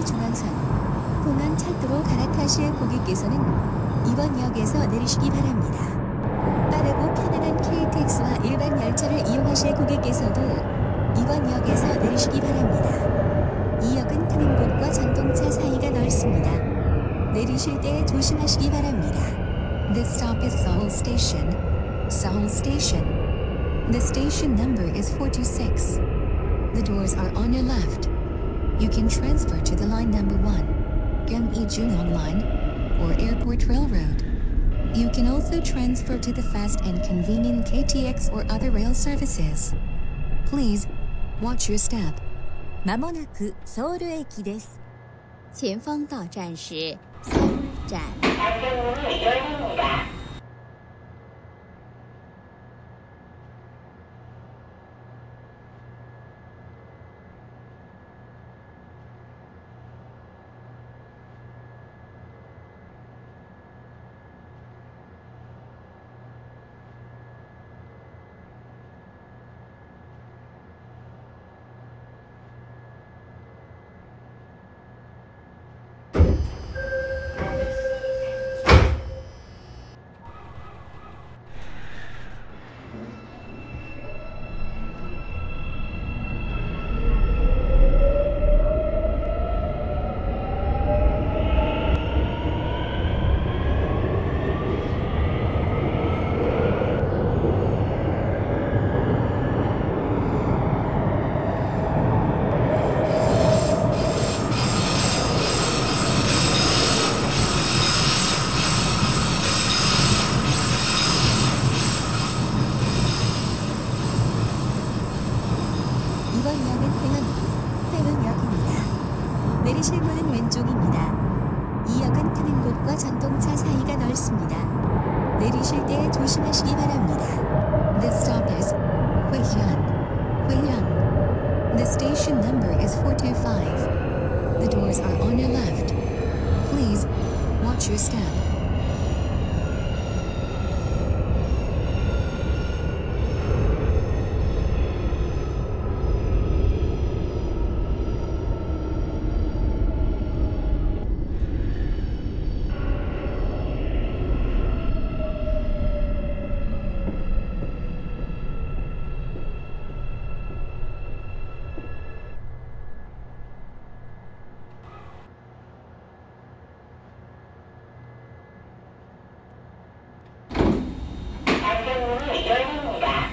중앙선, 공항 철도로 갈아타실 고객께서는 이번 역에서 내리시기 바랍니다. 빠르고 편안한 KTX와 일반 열차를 이용하실 고객께서도 이번 역에서 내리시기 바랍니다. 이 역은 타는 곳과 전동차 사이가 넓습니다. 내리실 때 조심하시기 바랍니다. This stop is Seoul Station. Seoul Station. The station number is 426. The doors are on your left. You can transfer to the line number 1, Gyeonggi Junong Line, or Airport Railroad. You can also transfer to the fast and convenient KTX or other rail services. Please watch your step. まもなくソウル駅です。前方到站是서울站。 안전문이 열립니다. 이번 역은 회흥역입니다. 내리실 문은 왼쪽입니다. 이 역은 타는 곳과 전동차 사이가 넓습니다. 내리실 때 조심하시기 바랍니다. This stop is Huihyun. Huihyun. The station number is 425. The doors are on your left. Please watch your step. 안전문이 열립니다.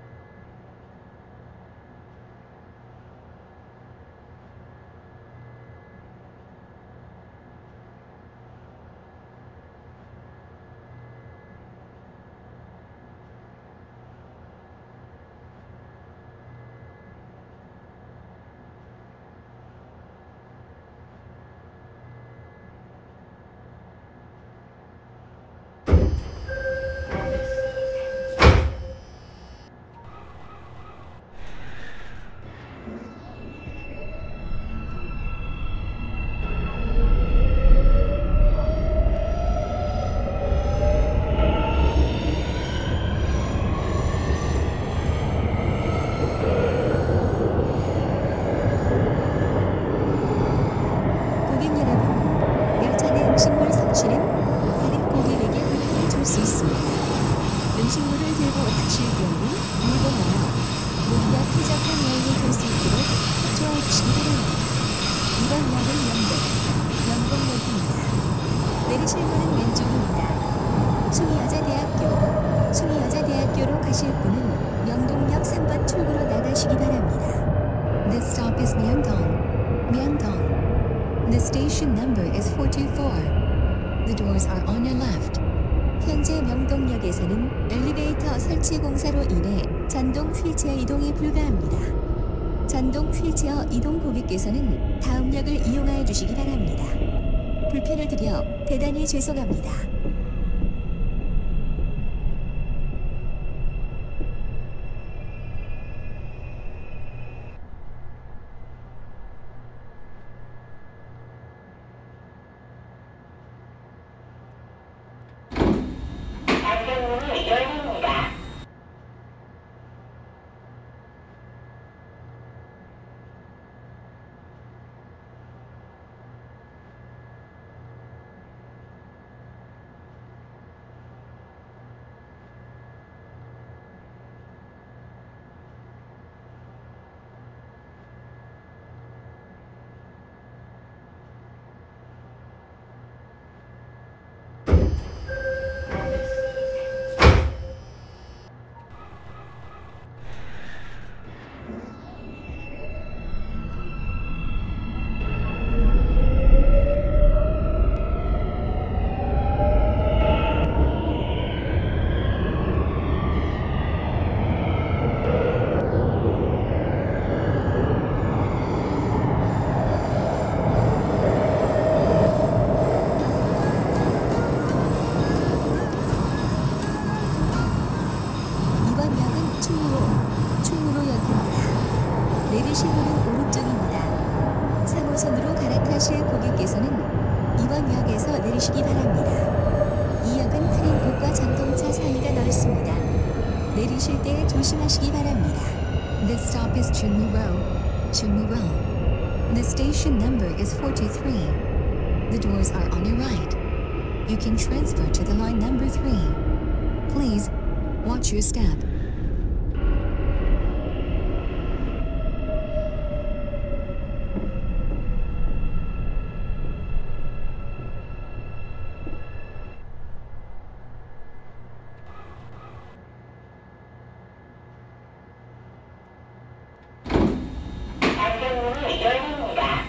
고객 여러분, 열차 내 음식물 섭취는 다른 고객에게 불편을 줄 수 있습니다. 음식물을 들고 타실 경우 물고 나와 모두가 쾌적한 여행이 될 수 있도록 협조해 주시기 바랍니다. 이번 역은 영동역입니다. 내리실 문은 왼쪽입니다. 충의여자대학교로 가실 분은 명동역 3번 출구로 나가시기 바랍니다. This stop is Myeongdong. Myeongdong. The station number is 424. The doors are on your left. 현재 명동역에서는 엘리베이터 설치 공사로 인해 전동 휠체어 이동이 불가합니다. 전동 휠체어 이동 고객께서는 다음 역을 이용하여 주시기 바랍니다. 불편을 드려 대단히 죄송합니다. 안전문이 열립니다. 시의 고객께서는 이번 역에서 내리시기 바랍니다. 이 역은 트램곳과 전동차 사이가 넓습니다. 내리실 때 조심하시기 바랍니다. This stop is Chunmoo. The station number is 43. The doors are on your right. You can transfer to the line number 3. Please watch your step. 안전문이 열립니다.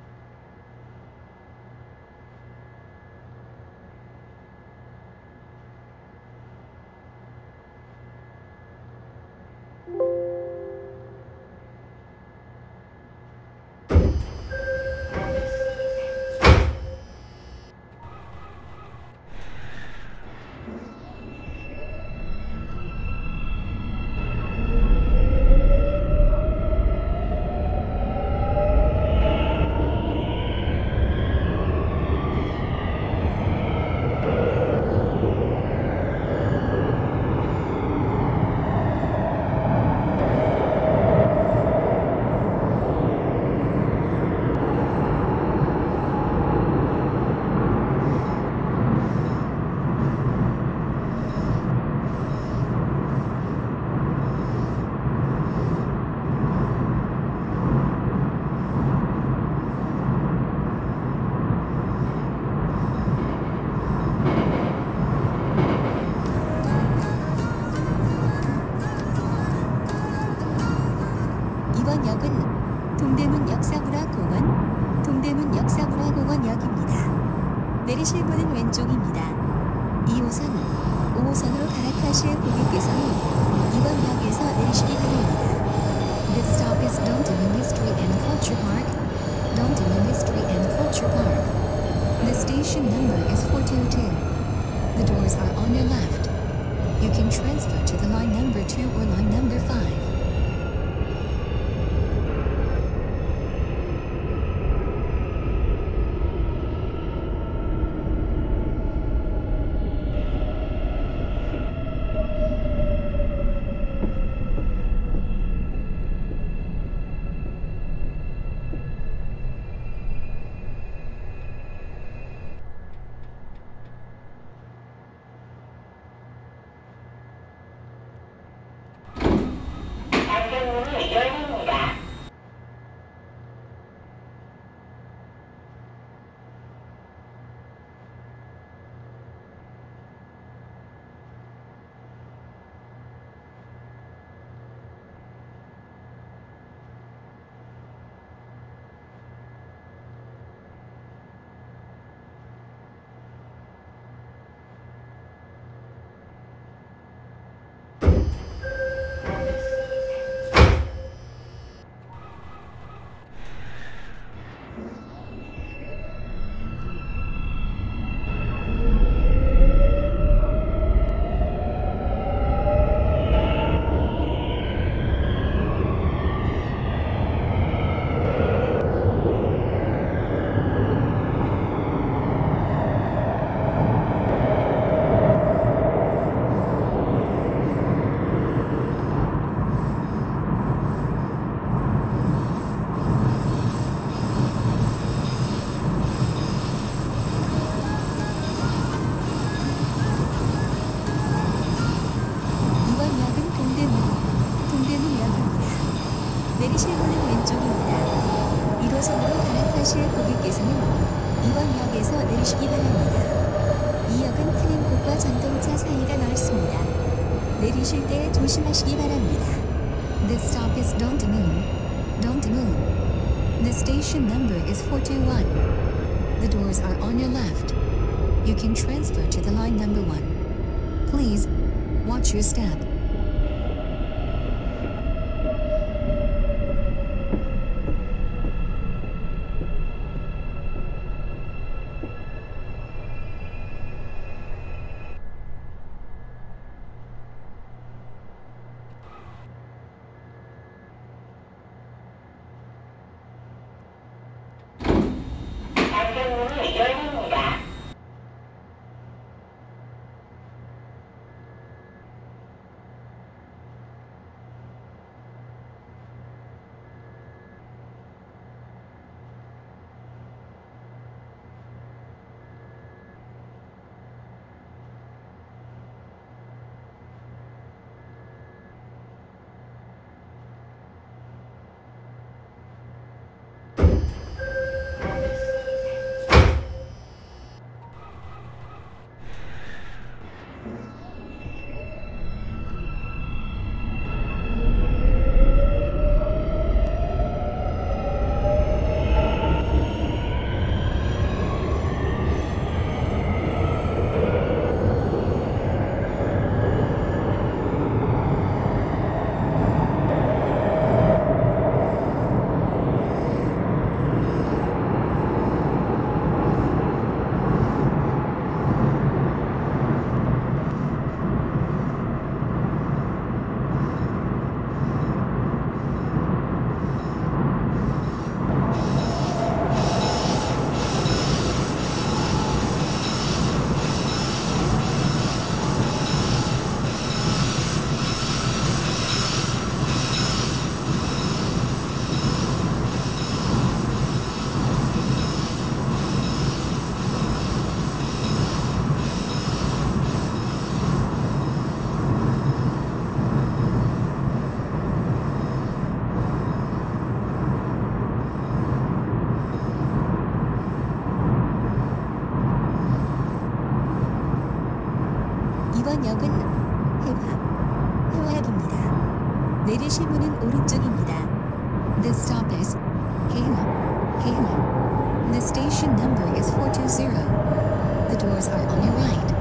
이번 역은 동대문 역사문화 공원역입니다. 내리실 문은 왼쪽입니다. 2호선, 5호선으로 갈아타실 고객께서는 이번 역에서 내리시기 바랍니다. This stop is Dongdaemun History and Culture Park. Dongdaemun History and Culture Park. The station number is 422. The doors are on your left. You can transfer to the line number 2 or line number 5. 안전문이 열립니다. 내리실 문은 왼쪽입니다. 1호선으로 갈아타실 고객께서는 이번 역에서 내리시기 바랍니다. 이 역은 트램곳과 전동차 사이가 넓습니다. 내리실 때 조심하시기 바랍니다. This stop is Dongdaemun. The station number is 421. The doors are on your left. You can transfer to the line number 1. Please watch your step. 이번 역은 해화역입니다. 내리실 문은 오른쪽입니다. This stop is Halo. The station number is 420. The doors are on your right.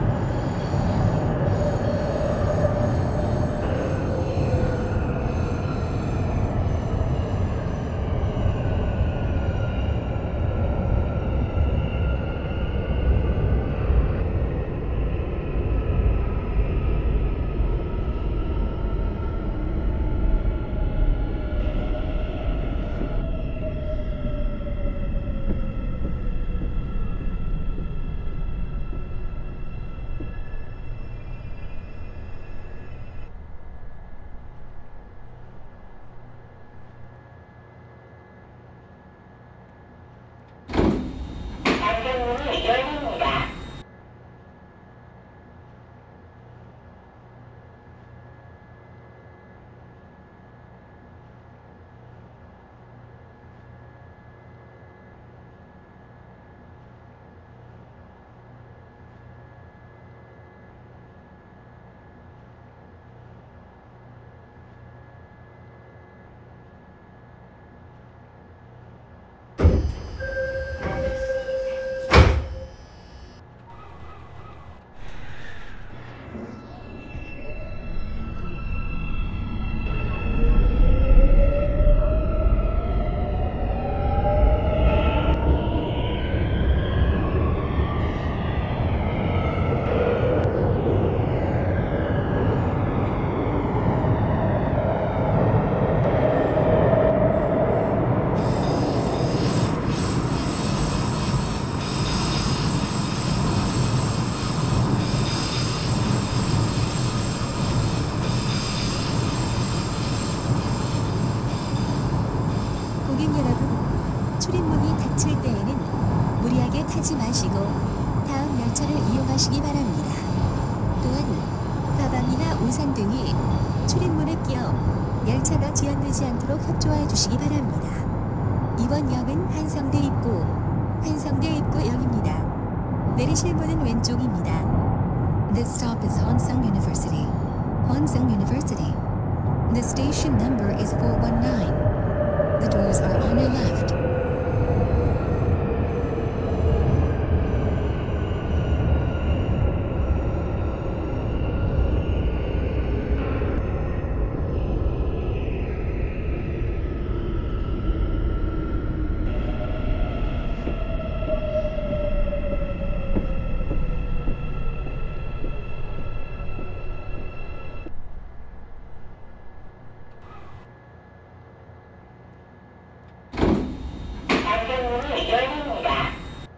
안전문이 열립니다. 고객 여러분, 출입문이 닫힐 때에는 무리하게 타지 마시고 다음 열차를 이용하시기 바랍니다. 또한 가방이나 우산 등이 출입문에 끼어 열차가 지연되지 않도록 협조해 주시기 바랍니다. 이번 역은 환성대 입구역입니다. 내리실 문은 왼쪽입니다. This stop is Honsung University. Honsung University. The station number is 419. The doors are on your left. 안전문이 열립니다.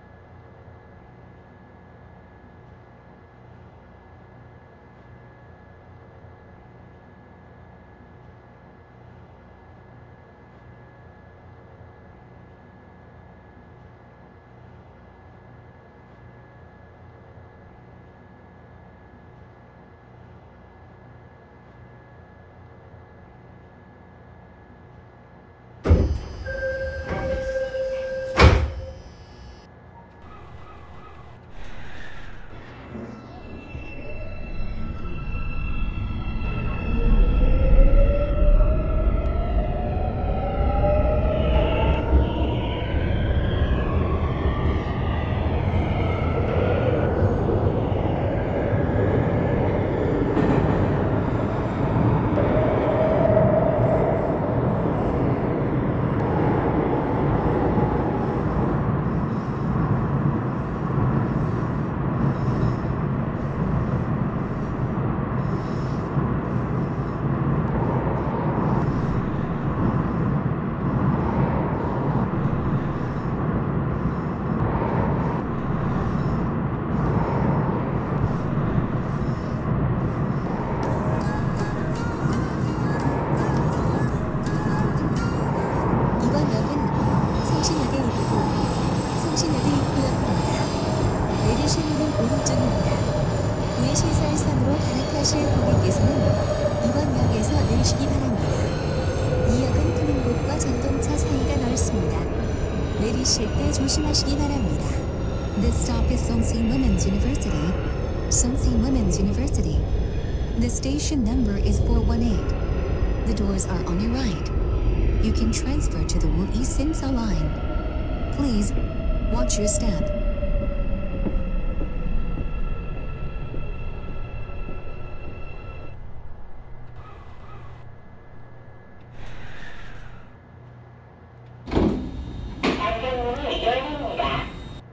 타실 고객께서는 이번 역에서 내리시기 바랍니다. 이 역은 푸는 곳과 전동차 사이가 넓습니다. 내리실 때 조심하시기 바랍니다. This stop is Songsin Women's University. Sunsi Women's University. The station number is 418. The doors are on your right. You can transfer to the Wu-Yi Sinsa line. Please, watch your step. 안전문이 열립니다.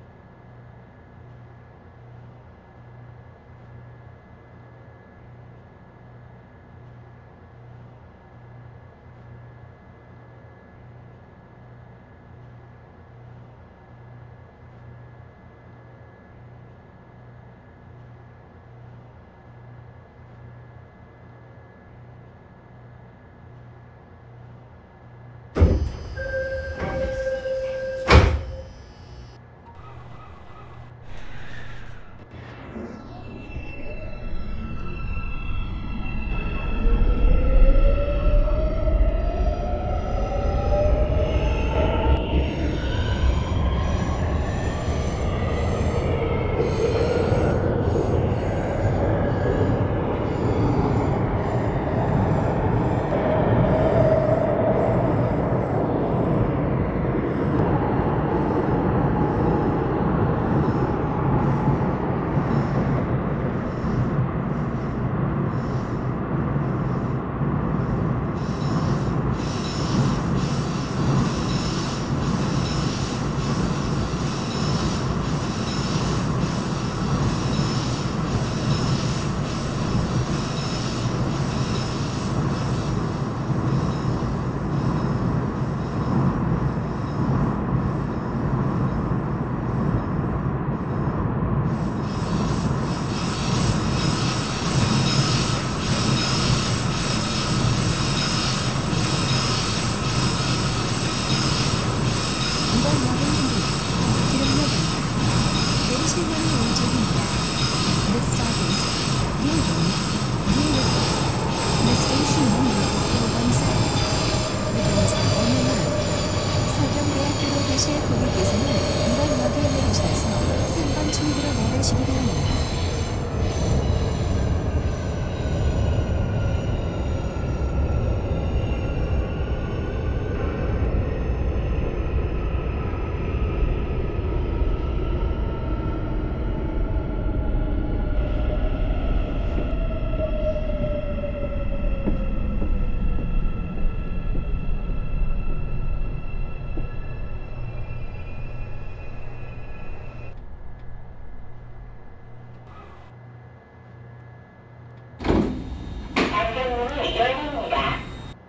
안전문이 열립니다.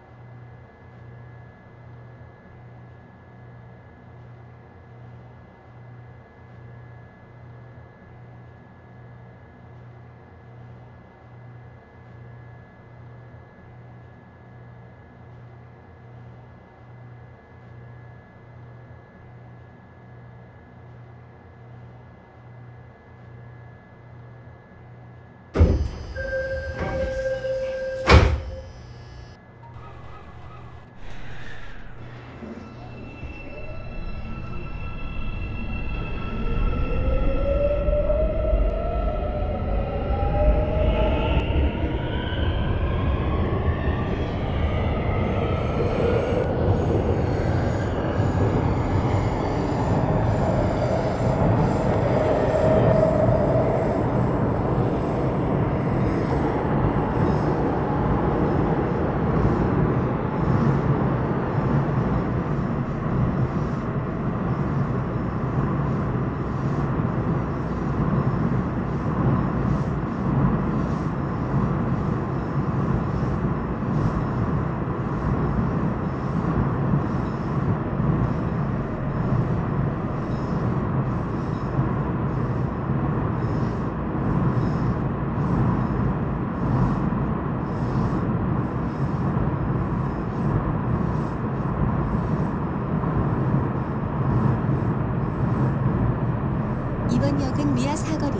이번 역은 미아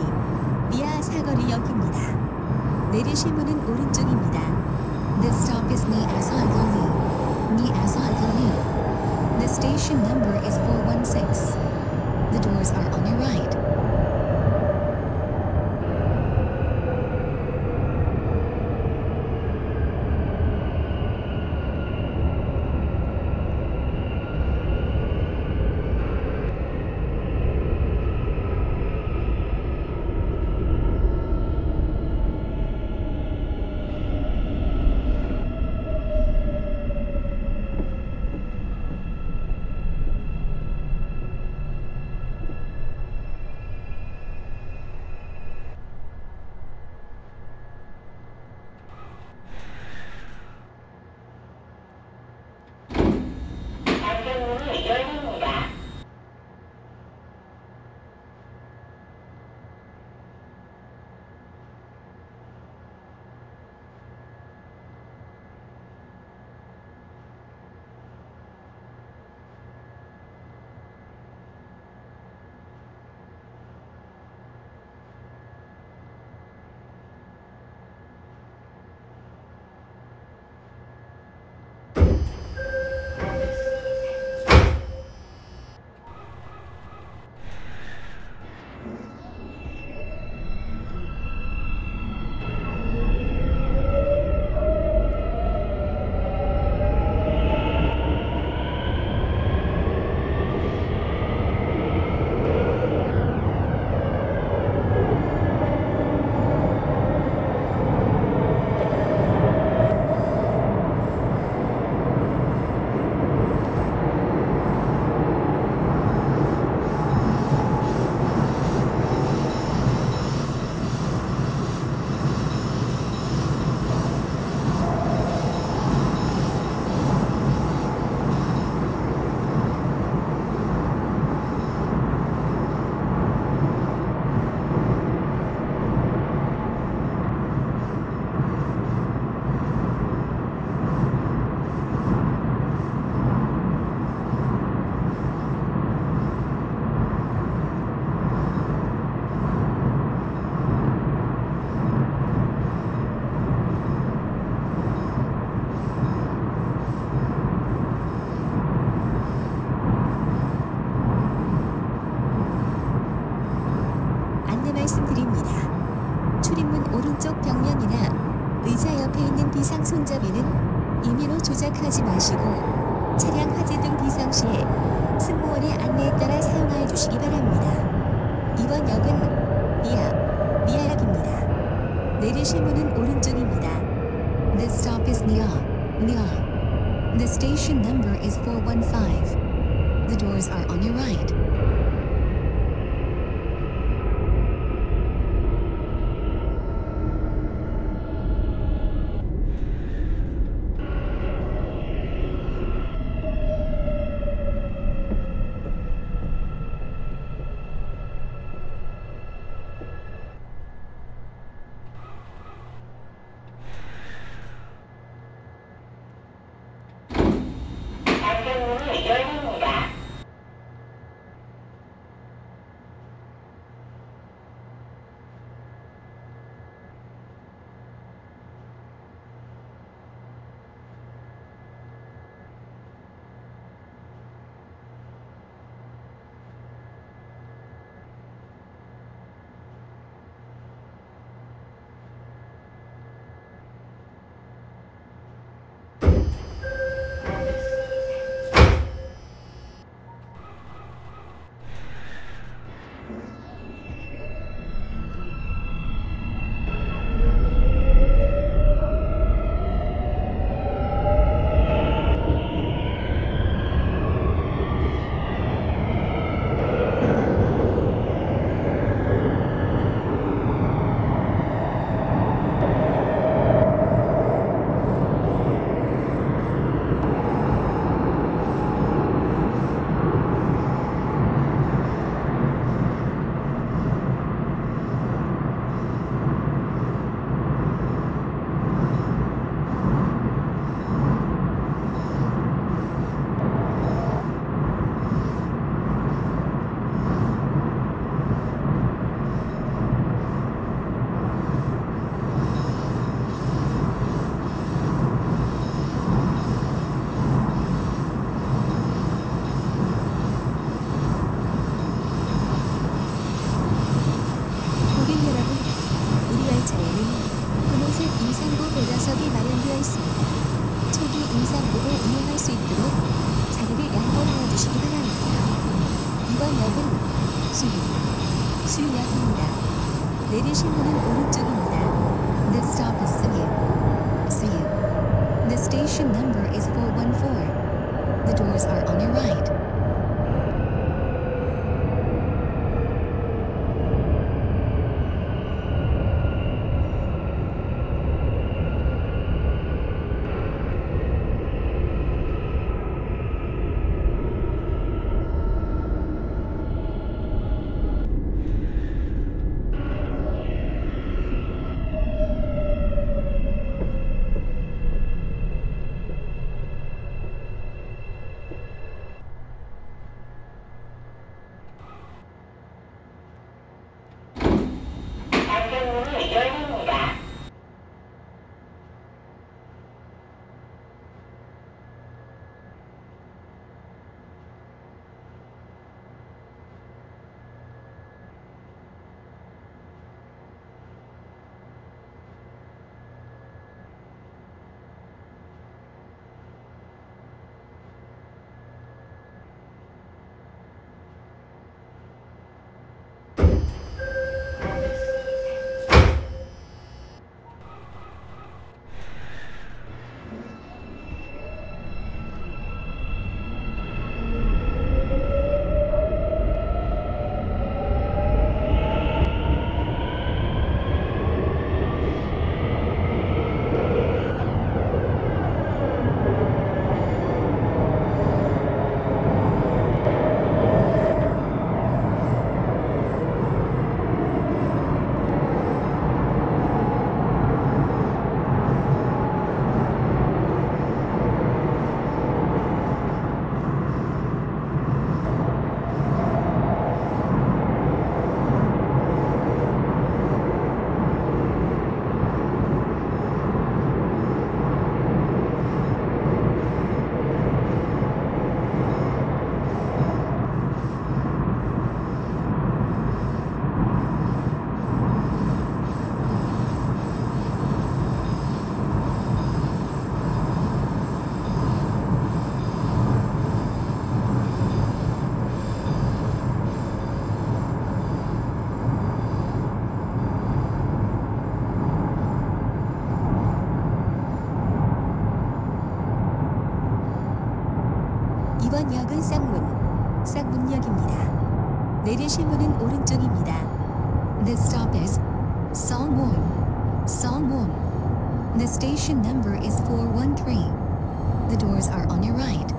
사거리역입니다. 내리실 문은 오른쪽입니다. This stop is Niasagoli. Niasagoli. The station number is 416. The doors are on your right. 왼쪽 벽면이나 의자 옆에 있는 비상 손잡이는 임의로 조작하지 마시고 차량 화재 등 비상 시에 승무원의 안내에 따라 사용하여 주시기 바랍니다. 이번 역은 미아역입니다. 내리실 문은 오른쪽입니다. This stop is Nia. The station number is 415. The doors are on your right. 안전문이 열립니다. 고객 여러분, 우리 열차에는 분홍색 임산부 배좌석이 마련되어 있습니다. 초기 임산부를 이용할 수 있도록 자리를 양보하여 주시기 바랍니다. 이번 역은 수유역입니다. 내리실 문은 오른쪽입니다. This stop is Siyu. The station number is 414. The doors are on your right. 안전문이 열립니다. 내리실 문은 오른쪽입니다. This stop is Songwon. Songwon. The station number is 413. The doors are on your right.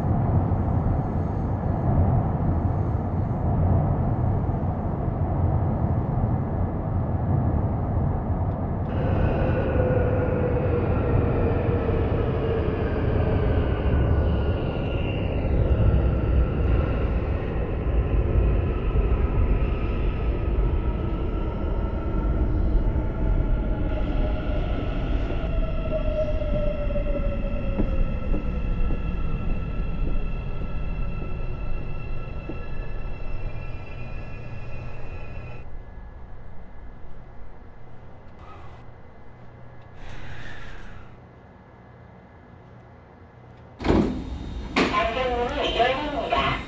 안전문이 열립니다.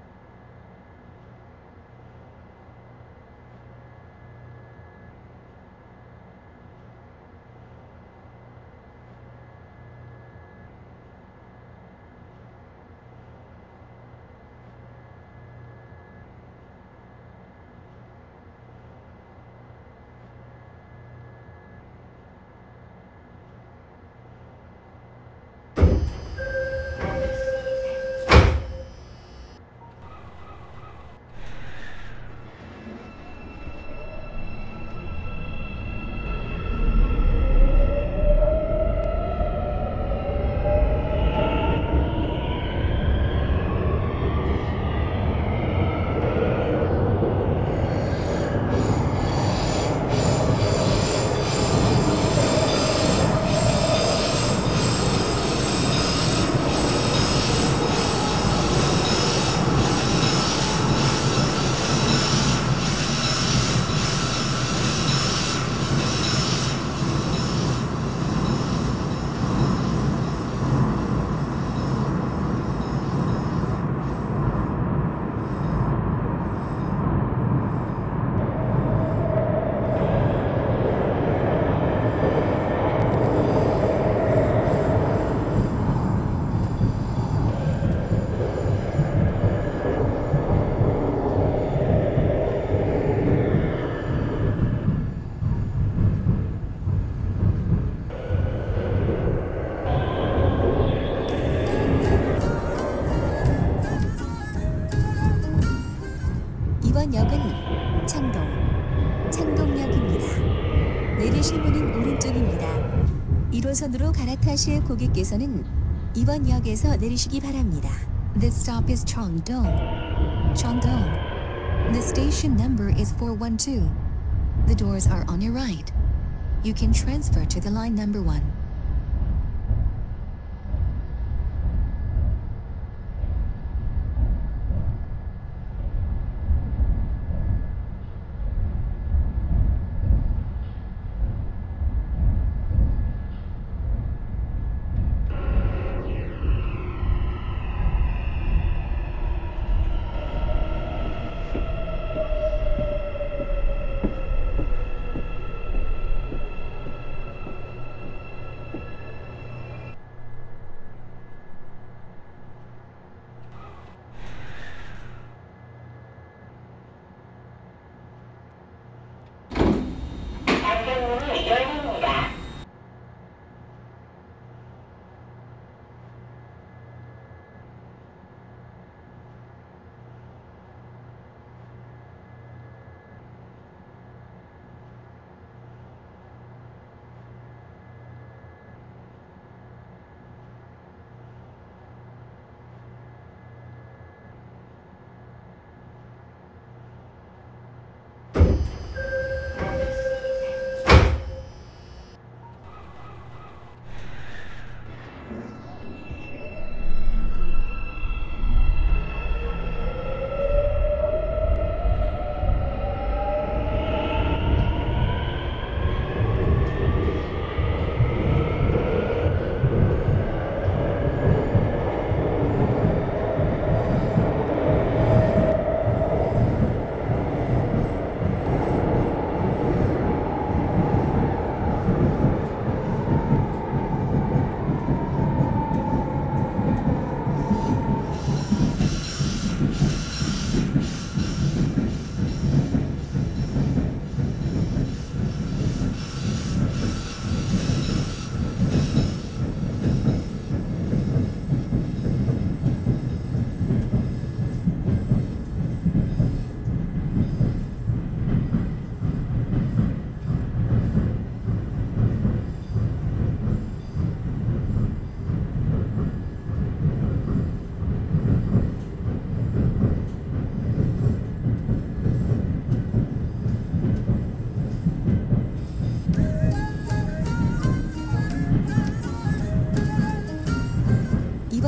이번 역은 창동역입니다. 내리실 문은 오른쪽입니다. 1호선으로 갈아타실 고객께서는 이번 역에서 내리시기 바랍니다. This stop is Cheongdong. Cheongdong. The station number is 412. The doors are on your right. You can transfer to the line number 1.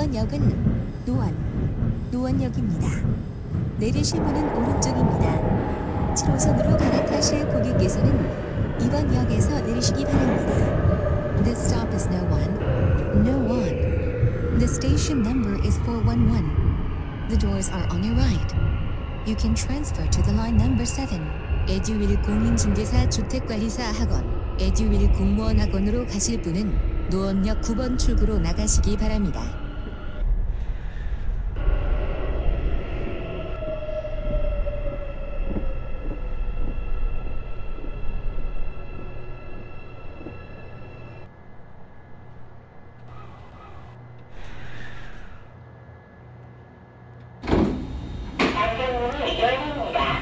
이번 역은 노원역입니다. 내리실 문은 오른쪽입니다. 7호선으로 갈아타실 고객께서는 이번 역에서 내리시기 바랍니다. This stop is No One. The station number is 411. The doors are on your right. You can transfer to the line number 7. 에듀윌 공인중개사 주택관리사 학원, 에듀윌 공무원 학원으로 가실 분은 노원역 9번 출구로 나가시기 바랍니다. 안전문이 열립니다.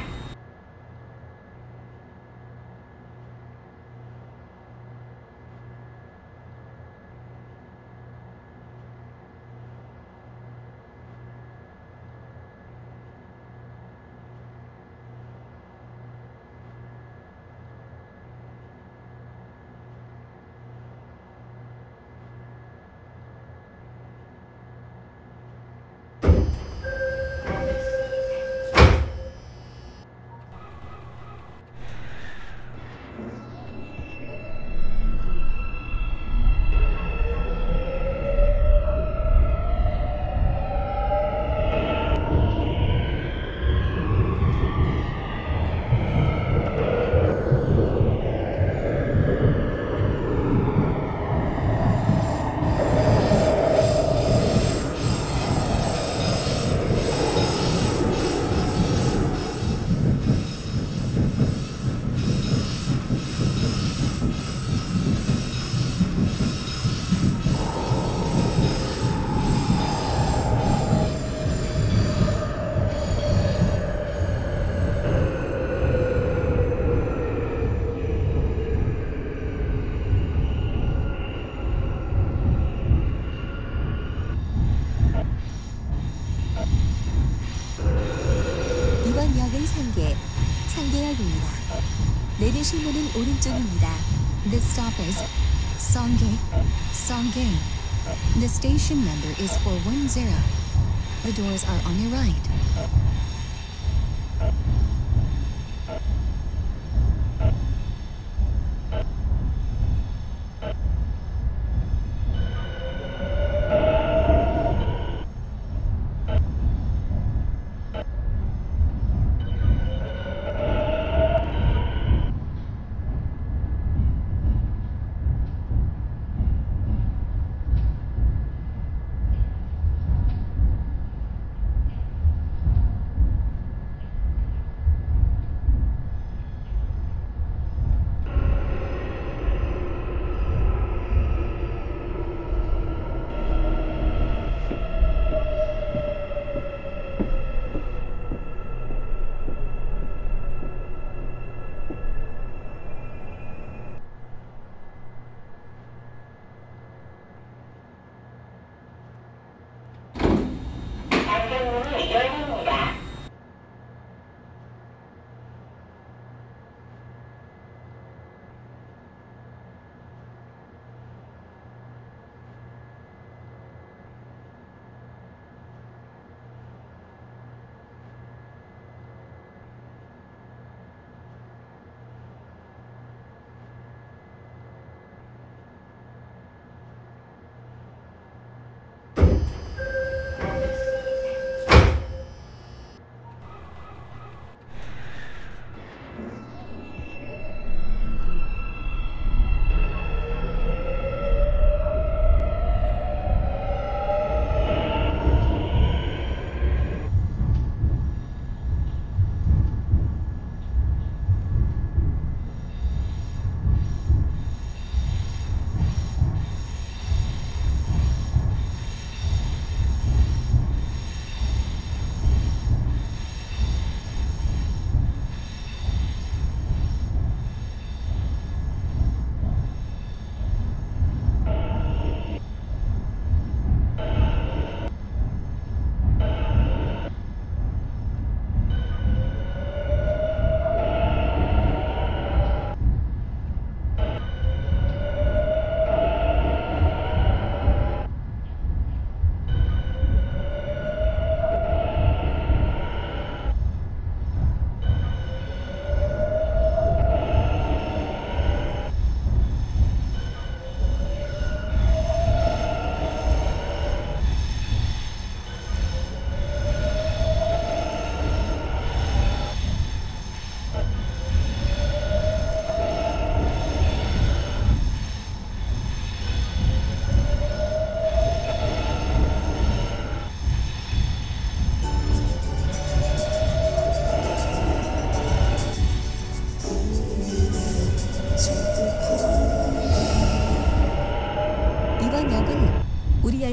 이번 역은 상계역입니다. 내리실 문은 오른쪽입니다. This stop is Songgae. The station number is 410. The doors are on your right.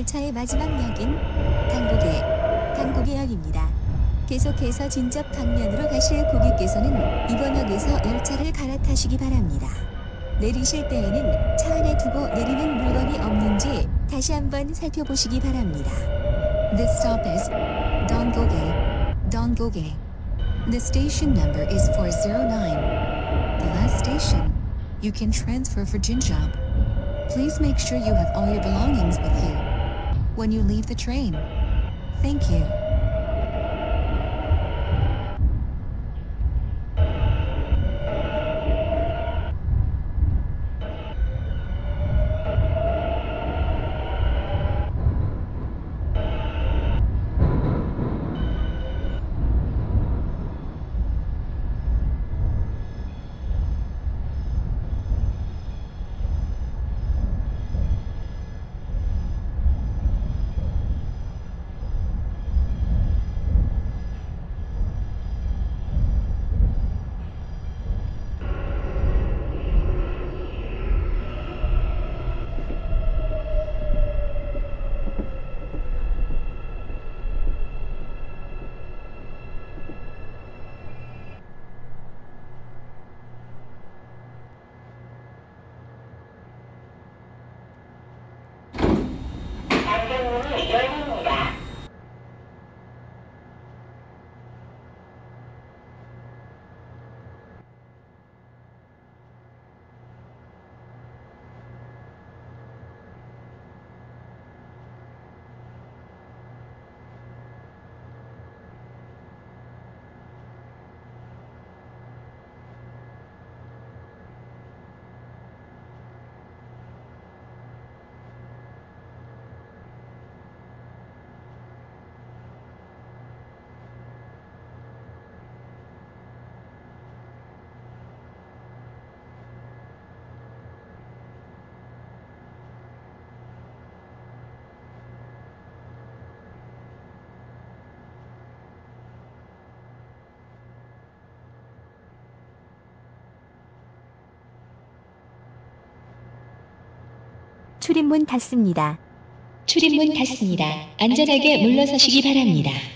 열차의 마지막 역인 강곡역입니다. 계속해서 진접 방면으로 가실 고객께서는 이번 역에서 열차를 갈아타시기 바랍니다. 내리실 때에는 차 안에 두고 내리는 물건이 없는지 다시 한번 살펴보시기 바랍니다. This stop is Donggoge. The station number is 409. The last station. You can transfer for Jinchop. Please make sure you have all your belongings with you when you leave the train. Thank you. 안전문이 열립니다. 출입문 닫습니다. 출입문 닫습니다. 안전하게 물러서시기 바랍니다.